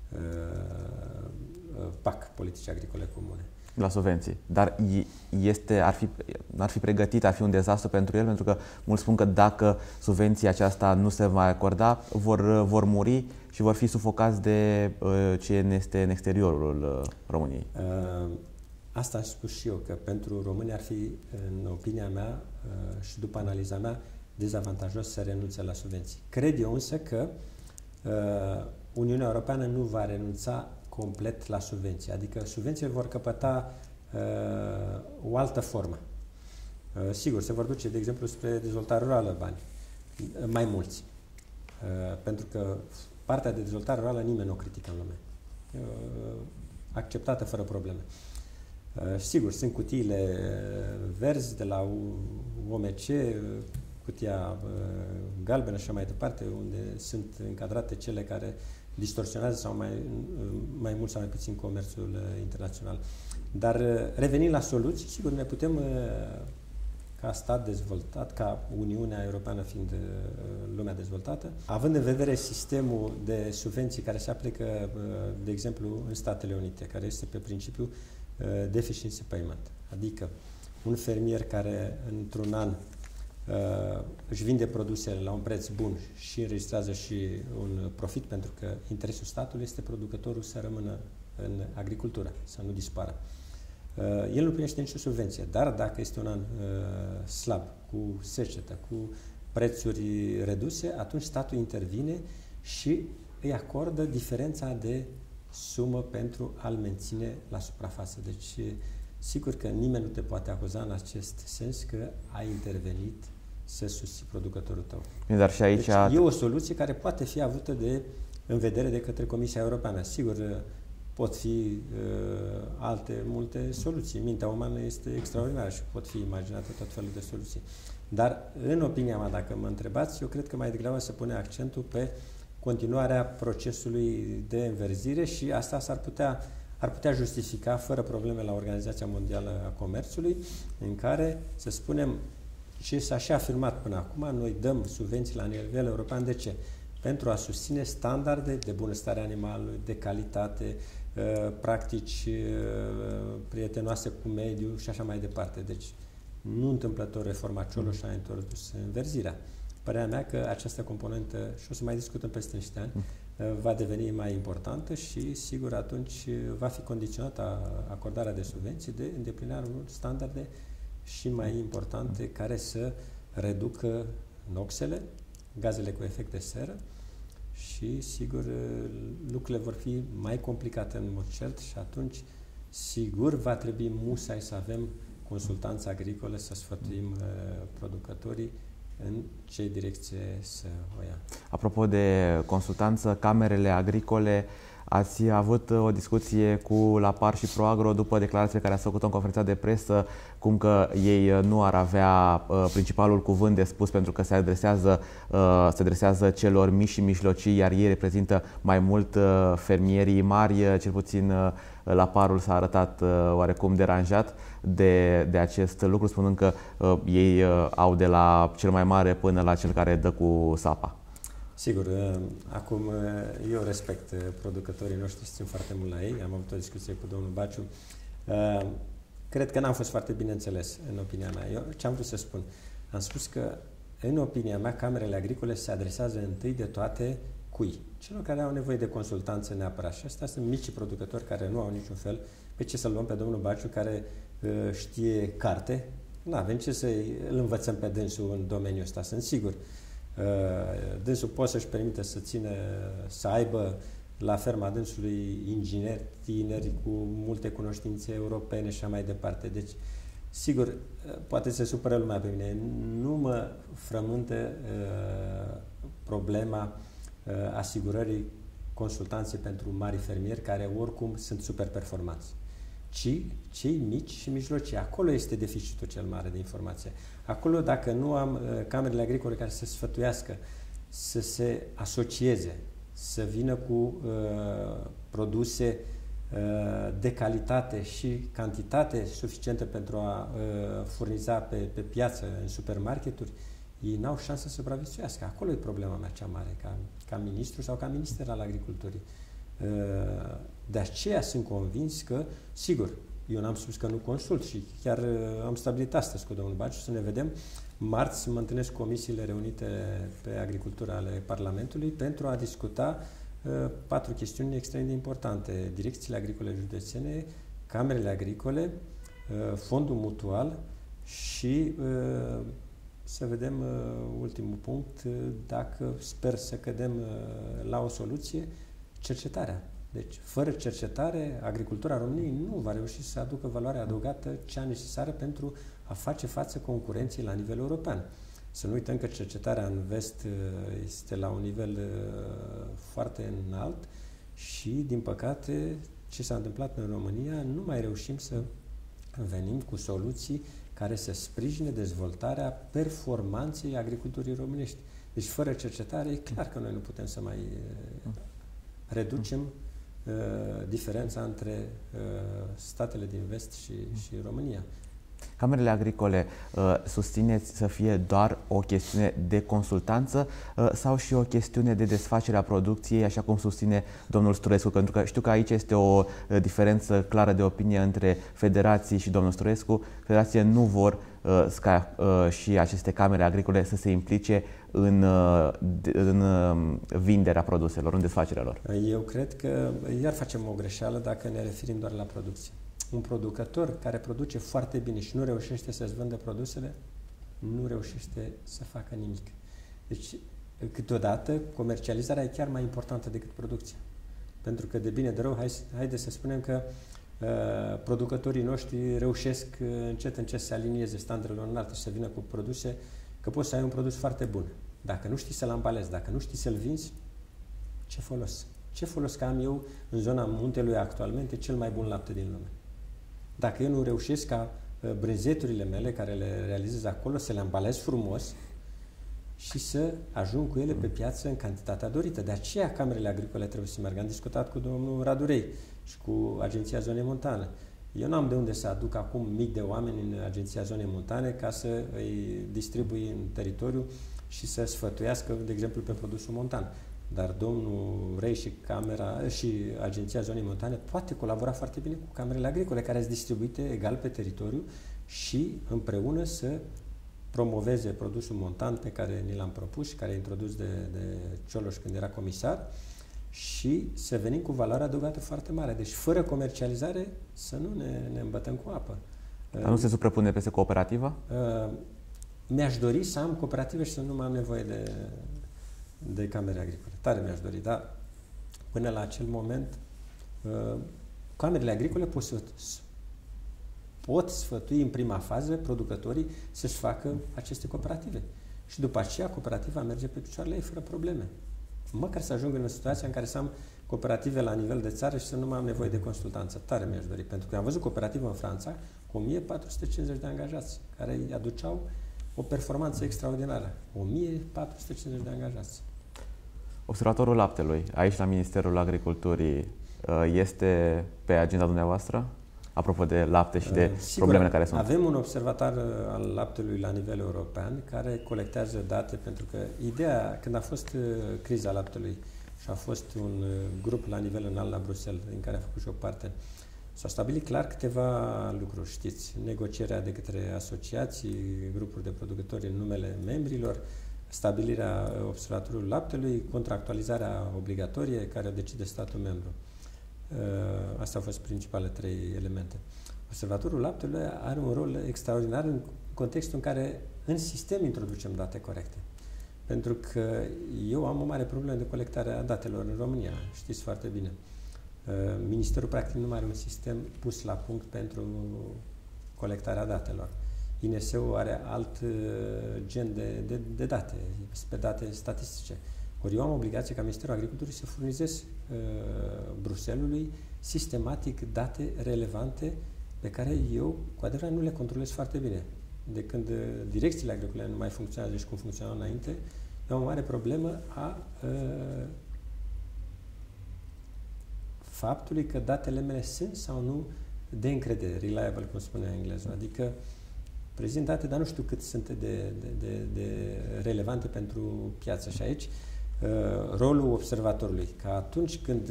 uh, P A C, Politici Agricole Comune. La subvenții. Dar este, ar, fi, ar fi pregătit, ar fi un dezastru pentru el, pentru că mulți spun că dacă subvenția aceasta nu se va acorda, vor, vor muri și vor fi sufocați de uh, ce este în exteriorul uh, României. Uh, asta am spus și eu, că pentru români ar fi, în opinia mea uh, și după analiza mea, dezavantajos să renunțe la subvenții. Cred eu însă că uh, Uniunea Europeană nu va renunța complet la subvenții, adică subvențiile vor căpăta uh, o altă formă. Uh, sigur, se vor duce, de exemplu, spre dezvoltare rurală bani, uh, mai mulți, uh, pentru că partea de dezvoltare rurală nimeni nu o critică în lume, uh, acceptată fără probleme. Uh, sigur, sunt cutiile verzi de la O M C, uh, cutia uh, galbenă și așa mai departe, unde sunt încadrate cele care distorsionează sau mai, mai mult sau mai puțin comerțul uh, internațional. Dar uh, revenind la soluții, sigur, ne putem, uh, ca stat dezvoltat, ca Uniunea Europeană fiind uh, lumea dezvoltată, având în vedere sistemul de subvenții care se aplică, uh, de exemplu, în Statele Unite, care este pe principiu uh, deficiency payment, adică un fermier care într-un an Uh, își vinde produsele la un preț bun și înregistrează și un profit, pentru că interesul statului este producătorul să rămână în agricultură, să nu dispară. Uh, el nu primește nicio subvenție, dar dacă este un an uh, slab, cu secetă, cu prețuri reduse, atunci statul intervine și îi acordă diferența de sumă pentru a-l menține la suprafață. Deci, sigur că nimeni nu te poate acuza în acest sens că ai intervenit să susții producătorul tău. Dar și aici... Deci e o soluție care poate fi avută de, în vedere de către Comisia Europeană. Sigur, pot fi uh, alte, multe soluții. Mintea umană este extraordinară și pot fi imaginate tot felul de soluții. Dar, în opinia mea, dacă mă întrebați, eu cred că mai degrabă se pune accentul pe continuarea procesului de înverzire și asta s-ar putea ar putea justifica fără probleme la Organizația Mondială a Comerțului, în care, să spunem, și s-a și afirmat până acum, noi dăm subvenții la nivel european. De ce? Pentru a susține standarde de bunăstare animalului, de calitate, practici prietenoase cu mediul și așa mai departe. Deci, nu întâmplător reforma Cioloș a introdus înverzirea. Părerea mea că această componentă, și o să mai discutăm peste niște ani, va deveni mai importantă și, sigur, atunci va fi condiționată acordarea de subvenții de îndeplinarea unor standarde și mai importante care să reducă noxele, gazele cu efect de seră și, sigur, lucrurile vor fi mai complicate în mod cert și atunci, sigur, va trebui musai să avem consultanță agricolă, să sfătuim uh, producătorii în ce direcție să o ia. Apropo de consultanță, camerele agricole, ați avut o discuție cu Lapar și Proagro după declarațiile care ați făcut-o în conferința de presă, cum că ei nu ar avea uh, principalul cuvânt de spus pentru că se adresează, uh, se adresează celor mici și mijlocii, iar ei reprezintă mai mult uh, fermierii mari. Cel puțin uh, Laparul s-a arătat uh, oarecum deranjat de, de acest lucru, spunând că uh, ei uh, au de la cel mai mare până la cel care dă cu sapa. Sigur, acum eu respect producătorii noștri, țin foarte mult la ei, am avut o discuție cu domnul Baciu. Cred că n-am fost foarte bine înțeles în opinia mea. Eu ce am vrut să spun? Am spus că, în opinia mea, camerele agricole se adresează întâi de toate cui? Celor care au nevoie de consultanță neapărat. Și astea sunt mici producători care nu au niciun fel. Pe ce să-l luăm pe domnul Baciu, care uh, știe carte? Nu avem ce să-l învățăm pe dânsul în domeniul ăsta, sunt sigur. Dânsul poate să-și permite să țină, să aibă la ferma dânsului ingineri, tineri cu multe cunoștințe europene și așa mai departe. Deci, sigur, poate se supără lumea pe mine. Nu mă frământă uh, problema uh, asigurării consultanței pentru mari fermieri care oricum sunt super performanți, ci cei mici și mijlocii. Acolo este deficitul cel mare de informație. Acolo, dacă nu am uh, camerele agricole care să sfătuiască, să se asocieze, să vină cu uh, produse uh, de calitate și cantitate suficientă pentru a uh, furniza pe, pe piață, în supermarketuri, ei n-au șansă să supraviețuiască. Acolo e problema mea cea mare, ca, ca ministru sau ca minister al agriculturii. De aceea sunt convins că, sigur, eu n-am spus că nu consult și chiar am stabilit astăzi cu domnul Baciu să ne vedem. Marți mă întâlnesc cu comisiile reunite pe agricultură ale Parlamentului pentru a discuta uh, patru chestiuni extrem de importante. Direcțiile agricole județene, camerele agricole, uh, fondul mutual și uh, să vedem uh, ultimul punct, uh, dacă sper să cădem uh, la o soluție, cercetarea. Deci, fără cercetare, agricultura României nu va reuși să aducă valoarea adăugată cea necesară pentru a face față concurenței la nivel european. Să nu uităm că cercetarea în vest este la un nivel foarte înalt și, din păcate, ce s-a întâmplat în România, nu mai reușim să venim cu soluții care să sprijine dezvoltarea performanței agriculturii românești. Deci, fără cercetare, e clar că noi nu putem să mai reducem uh, diferența între uh, statele din vest și, și România. Camerele agricole uh, susțineți să fie doar o chestiune de consultanță uh, sau și o chestiune de desfacere a producției, așa cum susține domnul Sturescu? Pentru că știu că aici este o uh, diferență clară de opinie între federații și domnul Sturescu. Federațiile nu vor uh, ca uh, și aceste camere agricole să se implice în, uh, în uh, vinderea produselor, în desfacerea lor. Eu cred că iar facem o greșeală dacă ne referim doar la producție. Un producător care produce foarte bine și nu reușește să-ți vândă produsele, nu reușește să facă nimic. Deci, câteodată, comercializarea e chiar mai importantă decât producția. Pentru că, de bine de rău, hai, haide să spunem că uh, producătorii noștri reușesc uh, încet, încet să alinieze standardele înalte și să vină cu produse, că poți să ai un produs foarte bun. Dacă nu știi să-l ambalezi, dacă nu știi să-l vinzi, ce folos? Ce folos că am eu în zona muntelui actualmente cel mai bun lapte din lume? Dacă eu nu reușesc ca brânzeturile mele, care le realizez acolo, să le ambalez frumos și să ajung cu ele pe piață în cantitatea dorită. De aceea camerele agricole trebuie să meargă. Am discutat cu domnul Radurei și cu Agenția Zonei Montane. Eu nu am de unde să aduc acum mii de oameni în Agenția Zonei Montane ca să îi distribui în teritoriu și să sfătuiască, de exemplu, pe produsul montan. Dar domnul Rei și, camera, și Agenția Zonei Montane poate colabora foarte bine cu camerele agricole, care sunt distribuite egal pe teritoriu și împreună să promoveze produsul montan pe care ni l-am propus și care e introdus de, de Cioloș când era comisar și să venim cu valoare adăugată foarte mare. Deci, fără comercializare, să nu ne, ne îmbătăm cu apă. Dar nu se suprapune peste cooperativă? Mi-aș dori să am cooperative și să nu mai am nevoie de... de camere agricole. Tare mi-aș dori, dar până la acel moment camerele agricole pot, să, pot sfătui în prima fază producătorii să-și facă aceste cooperative. Și după aceea cooperativa merge pe picioarele ei fără probleme. Măcar să ajung în situația în care să am cooperative la nivel de țară și să nu mai am nevoie de consultanță. Tare mi-aș dori, pentru că am văzut cooperativă în Franța cu o mie patru sute cincizeci de angajați care îi aduceau o performanță extraordinară. o mie patru sute cincizeci de angajați. Observatorul laptelui, aici la Ministerul Agriculturii, este pe agenda dumneavoastră? Apropo de lapte și de Sigur, problemele care sunt. Avem un observator al laptelui la nivel european care colectează date, pentru că ideea, când a fost criza laptelui și a fost un grup la nivel înalt la Bruxelles, din care a făcut și o parte, s-au stabilit clar câteva lucruri, știți, negocierea de către asociații, grupuri de producători în numele membrilor, stabilirea observatorului laptelui, contractualizarea obligatorie care o decide statul membru. Astea au fost principale trei elemente. Observatorul laptelui are un rol extraordinar în contextul în care în sistem introducem date corecte. Pentru că eu am o mare problemă de colectare a datelor în România, știți foarte bine. Ministerul practic nu mai are un sistem pus la punct pentru colectarea datelor. I N S-ul are alt gen de, de, de date, pe date statistice. Ori eu am obligație ca Ministerul Agriculturii să furnizez uh, Bruxellesului sistematic date relevante pe care eu cu adevărat nu le controlez foarte bine. De când uh, direcțiile agricole nu mai funcționează și cum funcționau înainte, eu am o mare problemă a uh, faptului că datele mele sunt sau nu de încredere, reliable, cum spune englezul. Adică prezint date, dar nu știu cât sunt de, de, de, de relevante pentru piață. Și aici rolul observatorului, că atunci când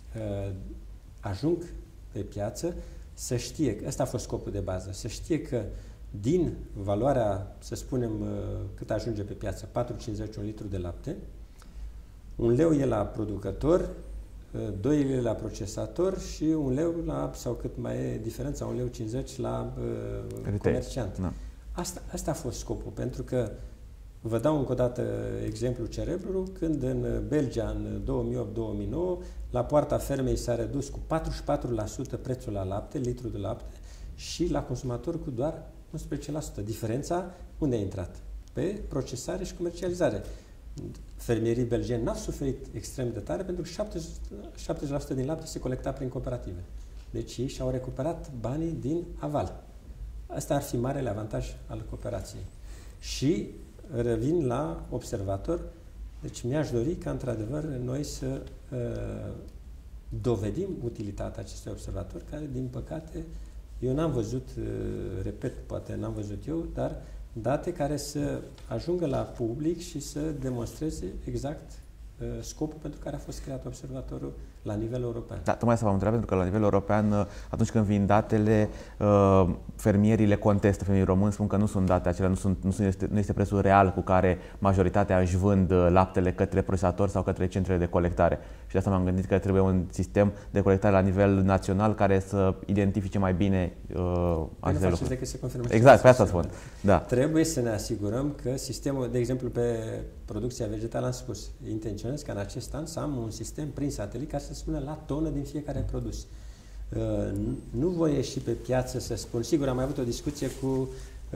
ajung pe piață, să știe, ăsta a fost scopul de bază, să știe că din valoarea, să spunem, cât ajunge pe piață, patru cincizeci un litru de lapte, un leu e la producător, doi lei la procesator și un leu la, sau cât mai e diferența, un leu cincizeci la uh, comerciant. No. Asta, asta a fost scopul, pentru că vă dau încă o dată exemplu celebru, când în Belgia, în două mii opt două mii nouă, la poarta fermei s-a redus cu patruzeci și patru la sută prețul la lapte, litru de lapte, și la consumator cu doar unsprezece la sută. Diferența unde a intrat? Pe procesare și comercializare. Fermierii belgeni n-au suferit extrem de tare pentru că șaptezeci la sută din lapte se colecta prin cooperative. Deci ei și-au recuperat banii din aval. Asta ar fi marele avantaj al cooperației. Și revin la observator. Deci mi-aș dori ca, într-adevăr, noi să uh, dovedim utilitatea acestui observator, care, din păcate, eu n-am văzut, uh, repet, poate n-am văzut eu, dar date care să ajungă la public și să demonstreze exact uh, scopul pentru care a fost creat observatorul la nivel european. Da, tocmai să vă întreb, pentru că la nivel european, atunci când vin datele, uh, fermierii le contestă, fermierii români spun că nu sunt date acelea, nu, sunt, nu, sunt, este, nu este prețul real cu care majoritatea își vând laptele către procesatori sau către centrele de colectare. Și de asta m-am gândit că trebuie un sistem de colectare la nivel național care să identifice mai bine uh, aceste lucruri. Decât să confirmăm. Exact, pe asta spun. Da. Trebuie să ne asigurăm că sistemul, de exemplu, pe producția vegetală am spus, intenționez ca în acest an să am un sistem prin satelit care să spună la tonă din fiecare produs. Uh, nu voi ieși pe piață să spun, sigur am mai avut o discuție cu uh,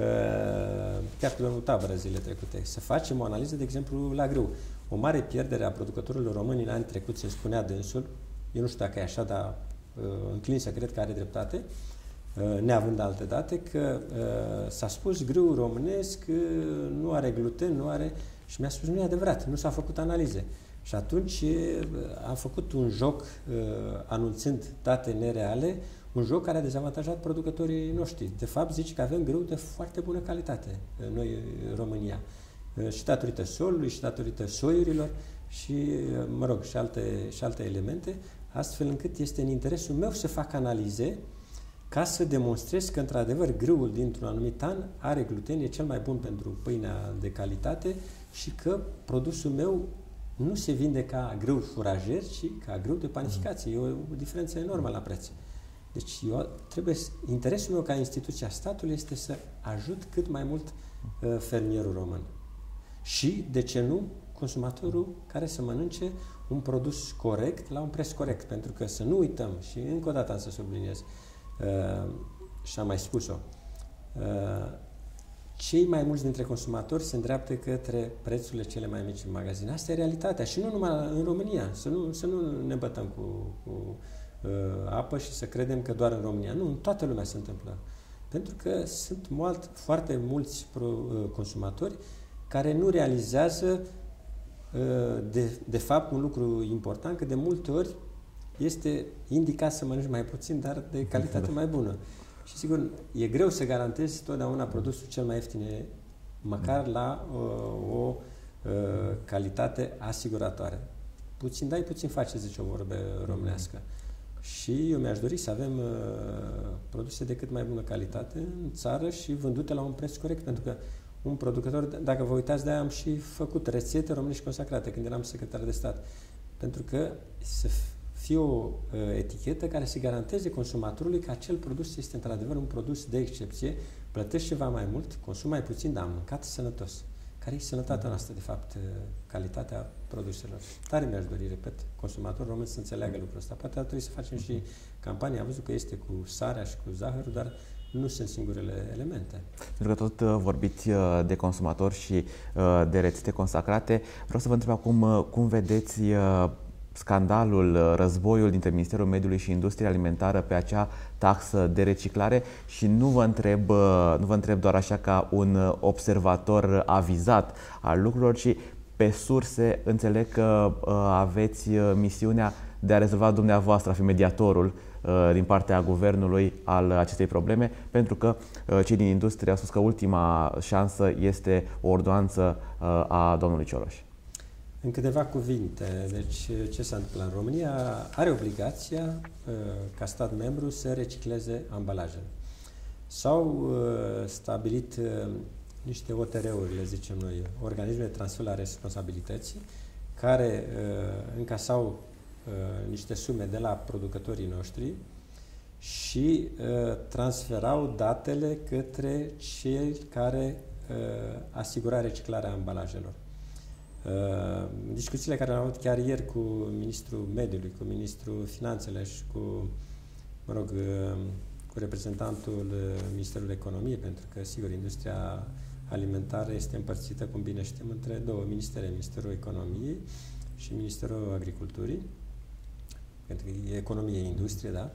chiar cu domnul Tabără zile trecute, să facem o analiză, de exemplu, la grâu. O mare pierdere a producătorilor români în anii trecuți, se spunea dânsul, eu nu știu dacă e așa, dar uh, înclin să cred că are dreptate, uh, neavând alte date, că uh, s-a spus grâu românesc uh, nu are gluten, nu are... Și mi-a spus, nu e adevărat, nu s-au făcut analize. Și atunci am făcut un joc anunțând date nereale, un joc care a dezavantajat producătorii noștri. De fapt, zici că avem grâu de foarte bună calitate noi în România. Și datorită solului, și datorită soiurilor, și, mă rog, și alte, și alte elemente, astfel încât este în interesul meu să fac analize ca să demonstrez că, într-adevăr, grâul dintr-un anumit an are gluten, e cel mai bun pentru pâinea de calitate și că produsul meu nu se vinde ca grâu furajer, ci ca grâu de panificație. E o, o diferență enormă la preț. Deci eu trebuie, interesul meu ca instituția statului este să ajut cât mai mult uh, fermierul român. Și, de ce nu, consumatorul care să mănânce un produs corect la un preț corect. Pentru că să nu uităm, și încă o dată am să subliniez, uh, și am mai spus-o, uh, cei mai mulți dintre consumatori se îndreaptă către prețurile cele mai mici în magazine. Asta e realitatea. Și nu numai în România. Să nu, să nu ne bătăm cu, cu uh, apă și să credem că doar în România. Nu, în toată lumea se întâmplă. Pentru că sunt mult, foarte mulți pro, uh, consumatori care nu realizează uh, de, de fapt un lucru important, că de multe ori este indicat să mănânci mai puțin, dar de calitate mai bună. Și sigur, e greu să garantezi totdeauna produsul cel mai ieftin, măcar la uh, o uh, calitate asiguratoare. Puțin dai, puțin faci, zice o vorbă românească. Și eu mi-aș dori să avem uh, produse de cât mai bună calitate în țară și vândute la un preț corect, pentru că un producător, dacă vă uitați, de-aia am și făcut rețete românești consacrate când eram secretar de stat. Pentru că să fie o uh, etichetă care să garanteze consumatorului că acel produs este într-adevăr un produs de excepție, plătești ceva mai mult, consumi mai puțin, dar am mâncat sănătos. Care e sănătatea noastră, de fapt, uh, calitatea produselor. Tare mi-aș dori, repet, consumatorul român să înțeleagă lucrul ăsta. Poate ar trebui să facem și campanii. Am văzut că este cu sarea și cu zahărul, dar nu sunt singurele elemente. Pentru că tot uh, vorbiți uh, de consumatori și uh, de rețete consacrate, vreau să vă întreb acum uh, cum vedeți uh, scandalul, războiul dintre Ministerul Mediului și Industria Alimentară pe acea taxă de reciclare și nu vă întreb, nu vă întreb doar așa ca un observator avizat al lucrurilor, ci pe surse înțeleg că aveți misiunea de a rezolva dumneavoastră, a fi mediatorul din partea guvernului al acestei probleme, pentru că cei din industrie au spus că ultima șansă este o ordonanță a domnului Cioloș. În câteva cuvinte, deci ce s-a întâmplat? România are obligația ca stat membru să recicleze ambalajele. S-au stabilit niște O T R-uri, le zicem noi, organisme de transfer la responsabilității, care încasau niște sume de la producătorii noștri și transferau datele către cei care asigura reciclarea ambalajelor. Discuțiile care le-am avut chiar ieri cu Ministrul Mediului, cu Ministrul Finanțelor și cu, mă rog, cu reprezentantul Ministerului Economiei, pentru că, sigur, industria alimentară este împărțită, cum bine știm, între două ministere, Ministerul Economiei și Ministerul Agriculturii, pentru că e economie, industrie, da?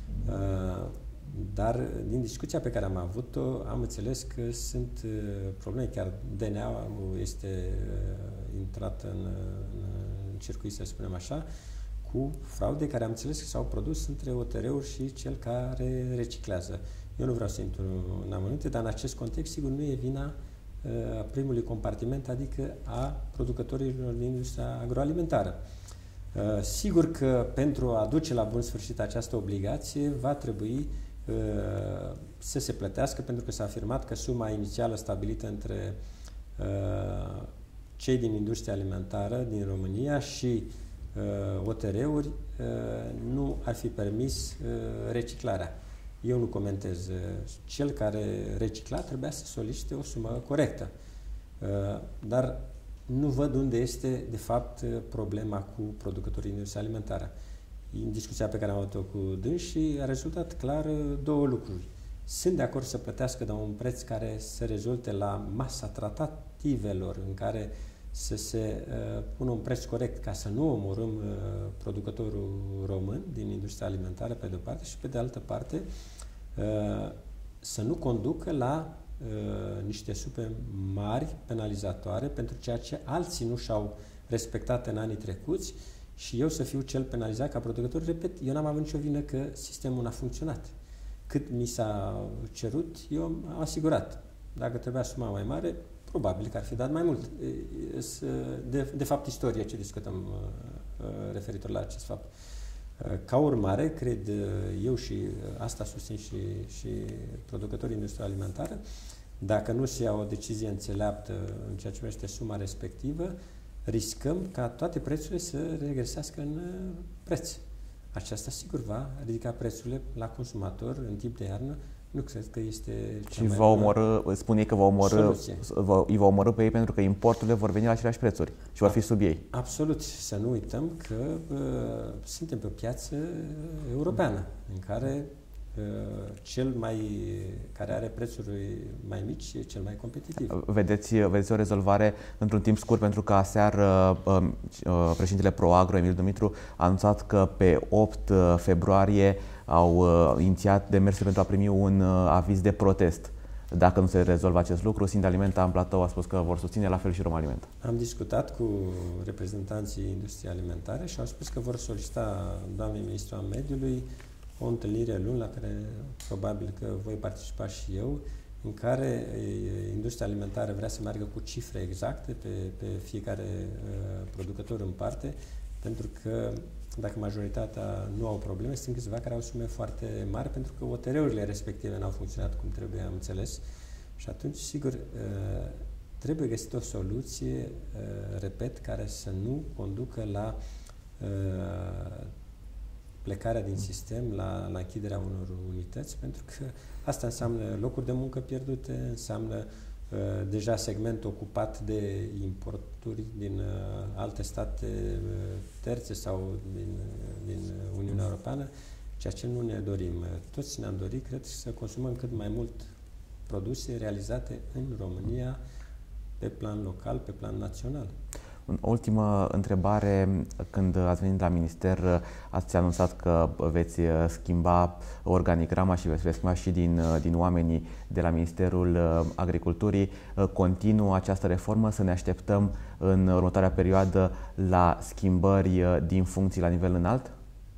Dar din discuția pe care am avut-o, am înțeles că sunt probleme, chiar D N A-ul este intrat în, în circuit, să spunem așa, cu fraude care am înțeles că s-au produs între O T R-uri și cel care reciclează. Eu nu vreau să intru în amănunte, dar în acest context, sigur, nu e vina uh, primului compartiment, adică a producătorilor din industria agroalimentară. Uh, sigur că pentru a duce la bun sfârșit această obligație va trebui uh, să se plătească, pentru că s-a afirmat că suma inițială stabilită între uh, cei din industria alimentară din România și uh, O T R-uri uh, nu ar fi permis uh, reciclarea. Eu nu comentez. Cel care recicla trebuia să solicite o sumă corectă. Dar nu văd unde este, de fapt, problema cu producătorii industrie alimentară. În discuția pe care am avut-o cu dânsii a rezultat clar două lucruri. Sunt de acord să plătească de un preț care să rezulte la masa tratativelor, în care să se uh, pună un preț corect ca să nu omorâm uh, producătorul român din industria alimentară pe de o parte și pe de altă parte uh, să nu conducă la uh, niște sume mari penalizatoare pentru ceea ce alții nu și-au respectat în anii trecuți și eu să fiu cel penalizat ca producător. Repet, eu n-am avut nicio vină că sistemul n-a funcționat. Cât mi s-a cerut, eu am asigurat. Dacă trebuia suma mai mare, probabil că ar fi dat mai mult. De, de fapt, istoria ce discutăm referitor la acest fapt. Ca urmare, cred eu și asta susțin și, și producătorii industriei alimentare, dacă nu se ia o decizie înțeleaptă în ceea ce privește suma respectivă, riscăm ca toate prețurile să regresească în preț. Aceasta, sigur, va ridica prețurile la consumator în timp de iarnă. Nu cred că este cea și mai va omorâ, spune că va omorâ, va, îi va omorâ pe ei pentru că importurile vor veni la aceleași prețuri și vor fi sub ei. Absolut. Să nu uităm că uh, suntem pe o piață europeană în care uh, cel mai, care are prețuri mai mici e cel mai competitiv. Vedeți, vedeți o rezolvare într-un timp scurt, pentru că aseară uh, uh, președintele Proagro, Emil Dumitru, a anunțat că pe opt februarie au uh, inițiat demersul pentru a primi un uh, aviz de protest. Dacă nu se rezolvă acest lucru, Sindalimenta în platou a spus că vor susține, la fel și Romalimenta. Am discutat cu reprezentanții industriei alimentare și au spus că vor solicita doamnei ministru a mediului o întâlnire luni la care probabil că voi participa și eu, în care industria alimentară vrea să meargă cu cifre exacte pe, pe fiecare uh, producător în parte, pentru că dacă majoritatea nu au probleme, sunt câțiva care au sume foarte mari, pentru că O T R-urile respective n-au funcționat cum trebuie, am înțeles. Și atunci, sigur, trebuie găsit o soluție, repet, care să nu conducă la plecarea din sistem, la, la închiderea unor unități, pentru că asta înseamnă locuri de muncă pierdute, înseamnă Uh, deja segment ocupat de importuri din uh, alte state uh, terțe sau din, uh, din Uniunea Europeană, ceea ce nu ne dorim. Toți ne-am dorit, cred, să consumăm cât mai mult produse realizate în România, pe plan local, pe plan național. O ultimă întrebare. Când ați venit la minister, ați anunțat că veți schimba organigrama și veți schimba și din, din oamenii de la Ministerul Agriculturii. Continuă această reformă? Să ne așteptăm în următoarea perioadă la schimbări din funcții la nivel înalt?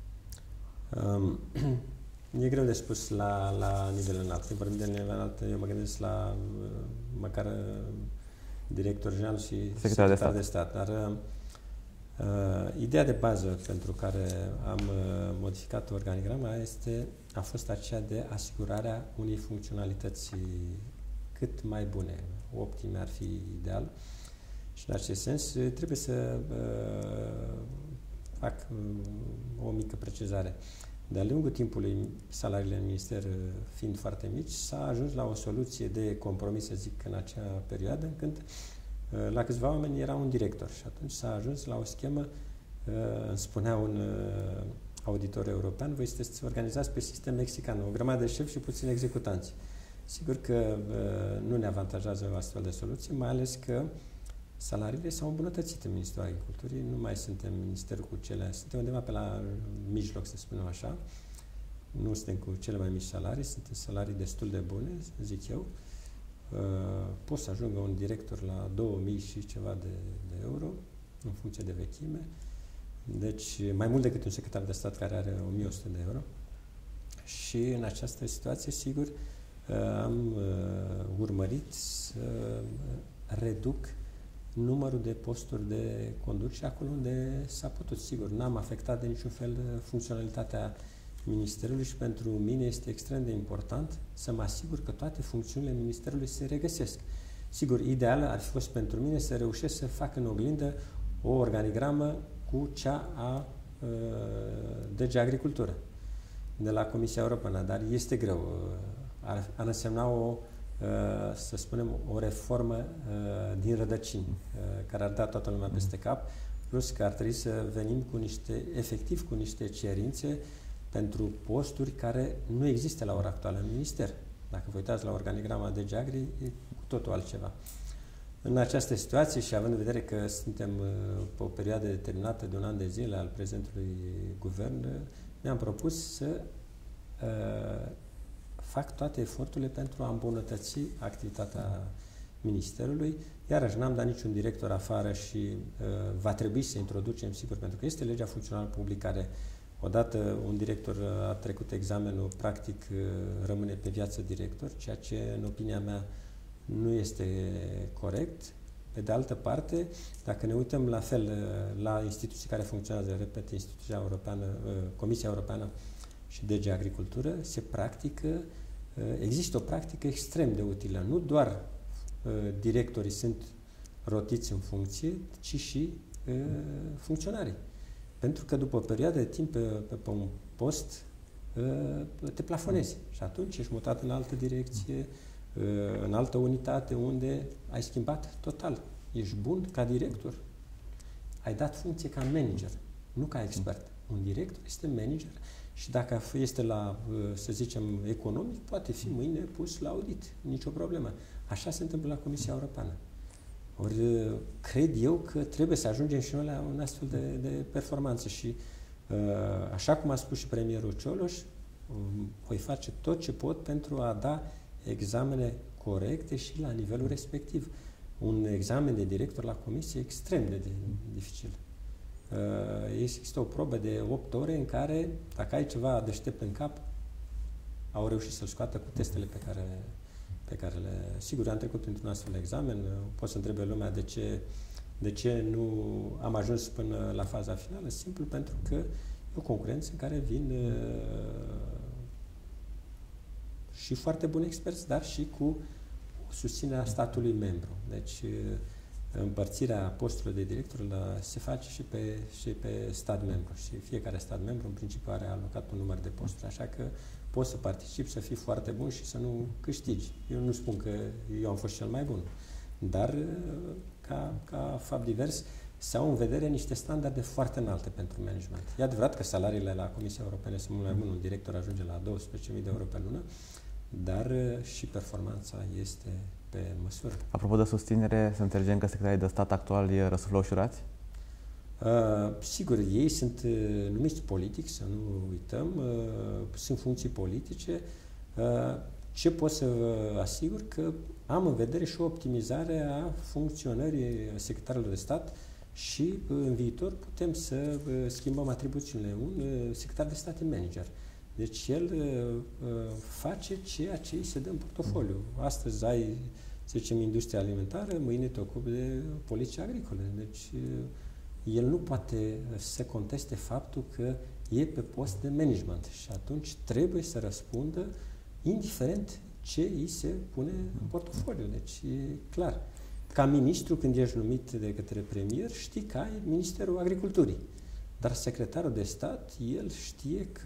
Um, e greu de spus la, la nivel înalt. Când vorbim de nivel înalt, eu mă gândesc la măcar director general și secretar, secretar de stat. De stat. Dar uh, ideea de bază pentru care am uh, modificat organigrama este, a fost aceea de asigurarea unei funcționalități cât mai bune, optime ar fi ideal. Și în acest sens trebuie să uh, fac uh, o mică precizare. De-a lungul timpului, salariile în minister fiind foarte mici, s-a ajuns la o soluție de compromis, să zic, în acea perioadă, când la câțiva oameni era un director și atunci s-a ajuns la o schemă, îmi spunea un auditor european, voi sunteți organizați pe sistem mexican, o grămadă de șefi și puțini executanți. Sigur că nu ne avantajează o astfel de soluție, mai ales că salariile s-au îmbunătățit în Ministerul Agriculturii, nu mai suntem ministerul cu cele, suntem undeva pe la mijloc, să spunem așa, nu suntem cu cele mai mici salarii, suntem salarii destul de bune, zic eu. Uh, pot să ajungă un director la două mii și ceva de, de euro, în funcție de vechime, deci mai mult decât un secretar de stat care are o mie o sută de euro. Și în această situație, sigur, uh, am uh, urmărit să reduc numărul de posturi de conducere acolo unde s-a putut. Sigur, n-am afectat de niciun fel funcționalitatea Ministerului și pentru mine este extrem de important să mă asigur că toate funcțiunile Ministerului se regăsesc. Sigur, ideal ar fi fost pentru mine să reușesc să fac în oglindă o organigramă cu cea a uh, D G Agricultură de la Comisia Europeană, dar este greu. Ar, ar însemna o să spunem, o reformă din rădăcini, care ar da toată lumea peste cap, plus că ar trebui să venim cu niște, efectiv cu niște cerințe pentru posturi care nu există la ora actuală în minister. Dacă vă uitați la organigrama D G Agri, e cu totul altceva. În această situație și având în vedere că suntem pe o perioadă determinată de un an de zile al prezentului guvern, mi-am propus să uh, fac toate eforturile pentru a îmbunătăți activitatea Ministerului. Iarăși n-am dat niciun director afară și uh, va trebui să introducem, sigur, pentru că este legea funcțională public care, odată un director a trecut examenul, practic uh, rămâne pe viață director, ceea ce, în opinia mea, nu este corect. Pe de altă parte, dacă ne uităm la fel uh, la instituții care funcționează, repet, instituția europeană, uh, Comisia Europeană și D G Agricultură, se practică, există o practică extrem de utilă. Nu doar directorii sunt rotiți în funcție, ci și funcționarii. Pentru că după o perioadă de timp pe, pe, pe un post te plafonezi și atunci ești mutat în altă direcție, în altă unitate unde ai schimbat total. Ești bun ca director. Ai dat funcție ca manager, nu ca expert. Un director este manager și dacă este la, să zicem, economic, poate fi mâine pus la audit. Nicio problemă. Așa se întâmplă la Comisia Europeană. Ori cred eu că trebuie să ajungem și noi la un astfel de, de performanță și așa cum a spus și premierul Cioloș, voi face tot ce pot pentru a da examene corecte și la nivelul respectiv. Un examen de director la comisie e extrem de, de dificil. Există o probă de opt ore în care, dacă ai ceva deștept în cap, au reușit să-l scoată cu testele pe care, pe care le... Sigur, am trecut într-un astfel de examen, pot să întrebe lumea de ce, de ce nu am ajuns până la faza finală, simplu pentru că e o concurență în care vin uh, și foarte buni experți, dar și cu susținerea statului membru. Deci, uh, împărțirea posturilor de director la, se face și pe, și pe stat membru și fiecare stat membru în principiu are alocat un număr de posturi, așa că poți să participi, să fii foarte bun și să nu câștigi. Eu nu spun că eu am fost cel mai bun, dar ca, ca fapt divers se au în vedere niște standarde foarte înalte pentru management. E adevărat că salariile la Comisia Europeană sunt mult mai bune, un director ajunge la douăsprezece mii de euro pe lună, dar și performanța este pe măsură. Apropo de susținere, să înțelegem că secretarii de stat actuali răsuflă ușurați? Uh, sigur, ei sunt uh, numiți politic, să nu uităm, uh, sunt funcții politice. Uh, ce pot să vă asigur? Că am în vedere și o optimizare a funcționării secretarilor de stat și uh, în viitor putem să uh, schimbăm atribuțiile. Un uh, secretar de stat e manager. Deci el uh, face ceea ce îi se dă în portofoliu. Astăzi ai, să zicem, industria alimentară, mâine te ocupi de politica agricole. Deci uh, el nu poate să conteste faptul că e pe post de management și atunci trebuie să răspundă indiferent ce îi se pune în portofoliu. Deci e clar. Ca ministru, când ești numit de către premier, știi că ai Ministerul Agriculturii. Dar secretarul de stat, el știe că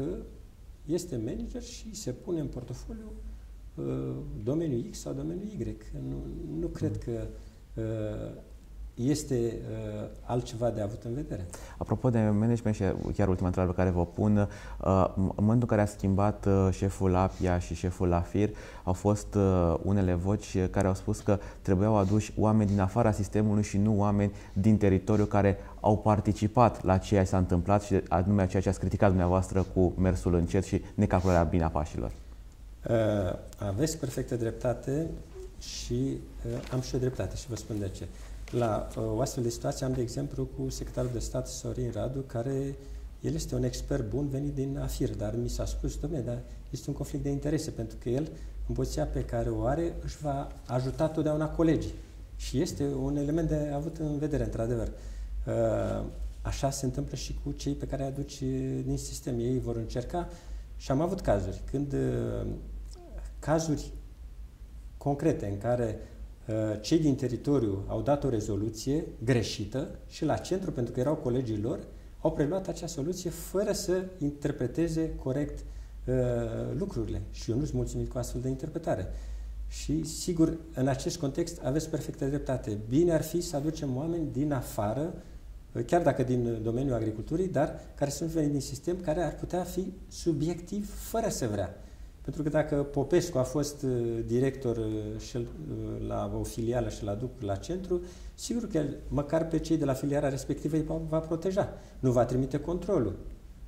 este manager și se pune în portofoliu uh, domeniul X sau domeniul Y. Nu, nu cred că uh, este uh, altceva de avut în vedere. Apropo de management și chiar ultima întrebare pe care vă pun, uh, în momentul în care a schimbat uh, șeful APIA și șeful AFIR, au fost uh, unele voci care au spus că trebuiau aduși oameni din afara sistemului și nu oameni din teritoriu care au participat la ceea ce s-a întâmplat și anume ceea ce ați criticat dumneavoastră cu mersul încet și necalcularea bine a pașilor. Uh, aveți perfectă dreptate și uh, am și o dreptate și vă spun de ce. La uh, o astfel de situație am, de exemplu, cu secretarul de stat Sorin Radu, care el este un expert bun venit din AFIR, dar mi s-a spus, dom'le, dar este un conflict de interese, pentru că el, în poziția pe care o are, își va ajuta totdeauna colegii. Și este un element de avut în vedere, într-adevăr. Uh, așa se întâmplă și cu cei pe care îi aduci din sistem. Ei vor încerca și am avut cazuri, când uh, cazuri concrete în care cei din teritoriu au dat o rezoluție greșită și la centru, pentru că erau colegii lor, au preluat acea soluție fără să interpreteze corect uh, lucrurile. Și eu nu sunt mulțumit cu astfel de interpretare. Și, sigur, în acest context aveți perfectă dreptate. Bine ar fi să aducem oameni din afară, chiar dacă din domeniul agriculturii, dar care sunt veniți din sistem, care ar putea fi subiectiv fără să vrea. Pentru că dacă Popescu a fost director și la o filială și l-a duc la centru, sigur că măcar pe cei de la filiala respectivă îi va proteja. Nu va trimite controlul.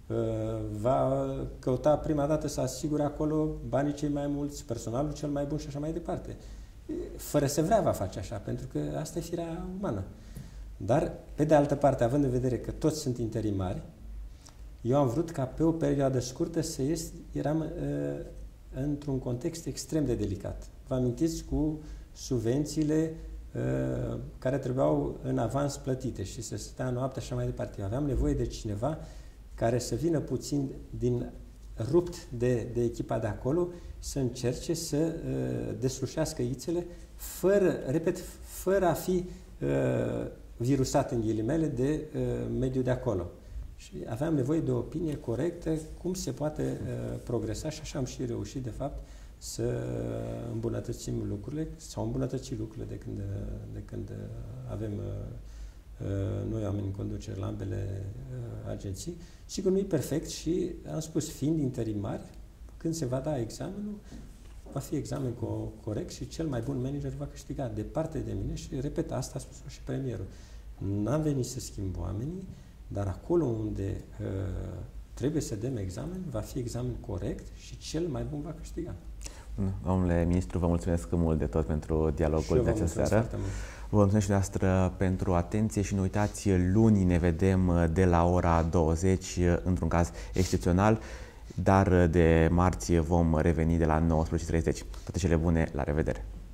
Va căuta prima dată să asigure acolo banii cei mai mulți, personalul cel mai bun și așa mai departe. Fără să vrea va face așa, pentru că asta e firea umană. Dar, pe de altă parte, având în vedere că toți sunt interimari, eu am vrut ca pe o perioadă scurtă să ies, eram uh, într-un context extrem de delicat. Vă amintiți cu subvențiile uh, care trebuiau în avans plătite și să stea noaptea și așa mai departe. Eu aveam nevoie de cineva care să vină puțin din rupt de, de echipa de acolo, să încerce să uh, deslușească ițele, fără, repet, fără a fi uh, virusat în ghilimele de uh, mediul de acolo. Și aveam nevoie de o opinie corectă, cum se poate uh, progresa și așa am și reușit, de fapt, să îmbunătățim lucrurile, sau îmbunătăți lucrurile de când, de când avem uh, noi oameni în conducere la ambele uh, agenții. Sigur, nu e perfect și am spus, fiind interimari, când se va da examenul, va fi examen co- corect și cel mai bun manager va câștiga departe de mine și, repet, asta a spus și premierul. N-am venit să schimb oamenii, dar acolo unde uh, trebuie să dăm examen, va fi examen corect și cel mai bun va câștiga. Domnule ministru, vă mulțumesc mult de tot pentru dialogul de această seară. Vă mulțumesc și noastră pentru atenție și nu uitați, luni ne vedem de la ora douăzeci, într-un caz excepțional, dar de marți vom reveni de la nouăsprezece și treizeci. Toate cele bune, la revedere!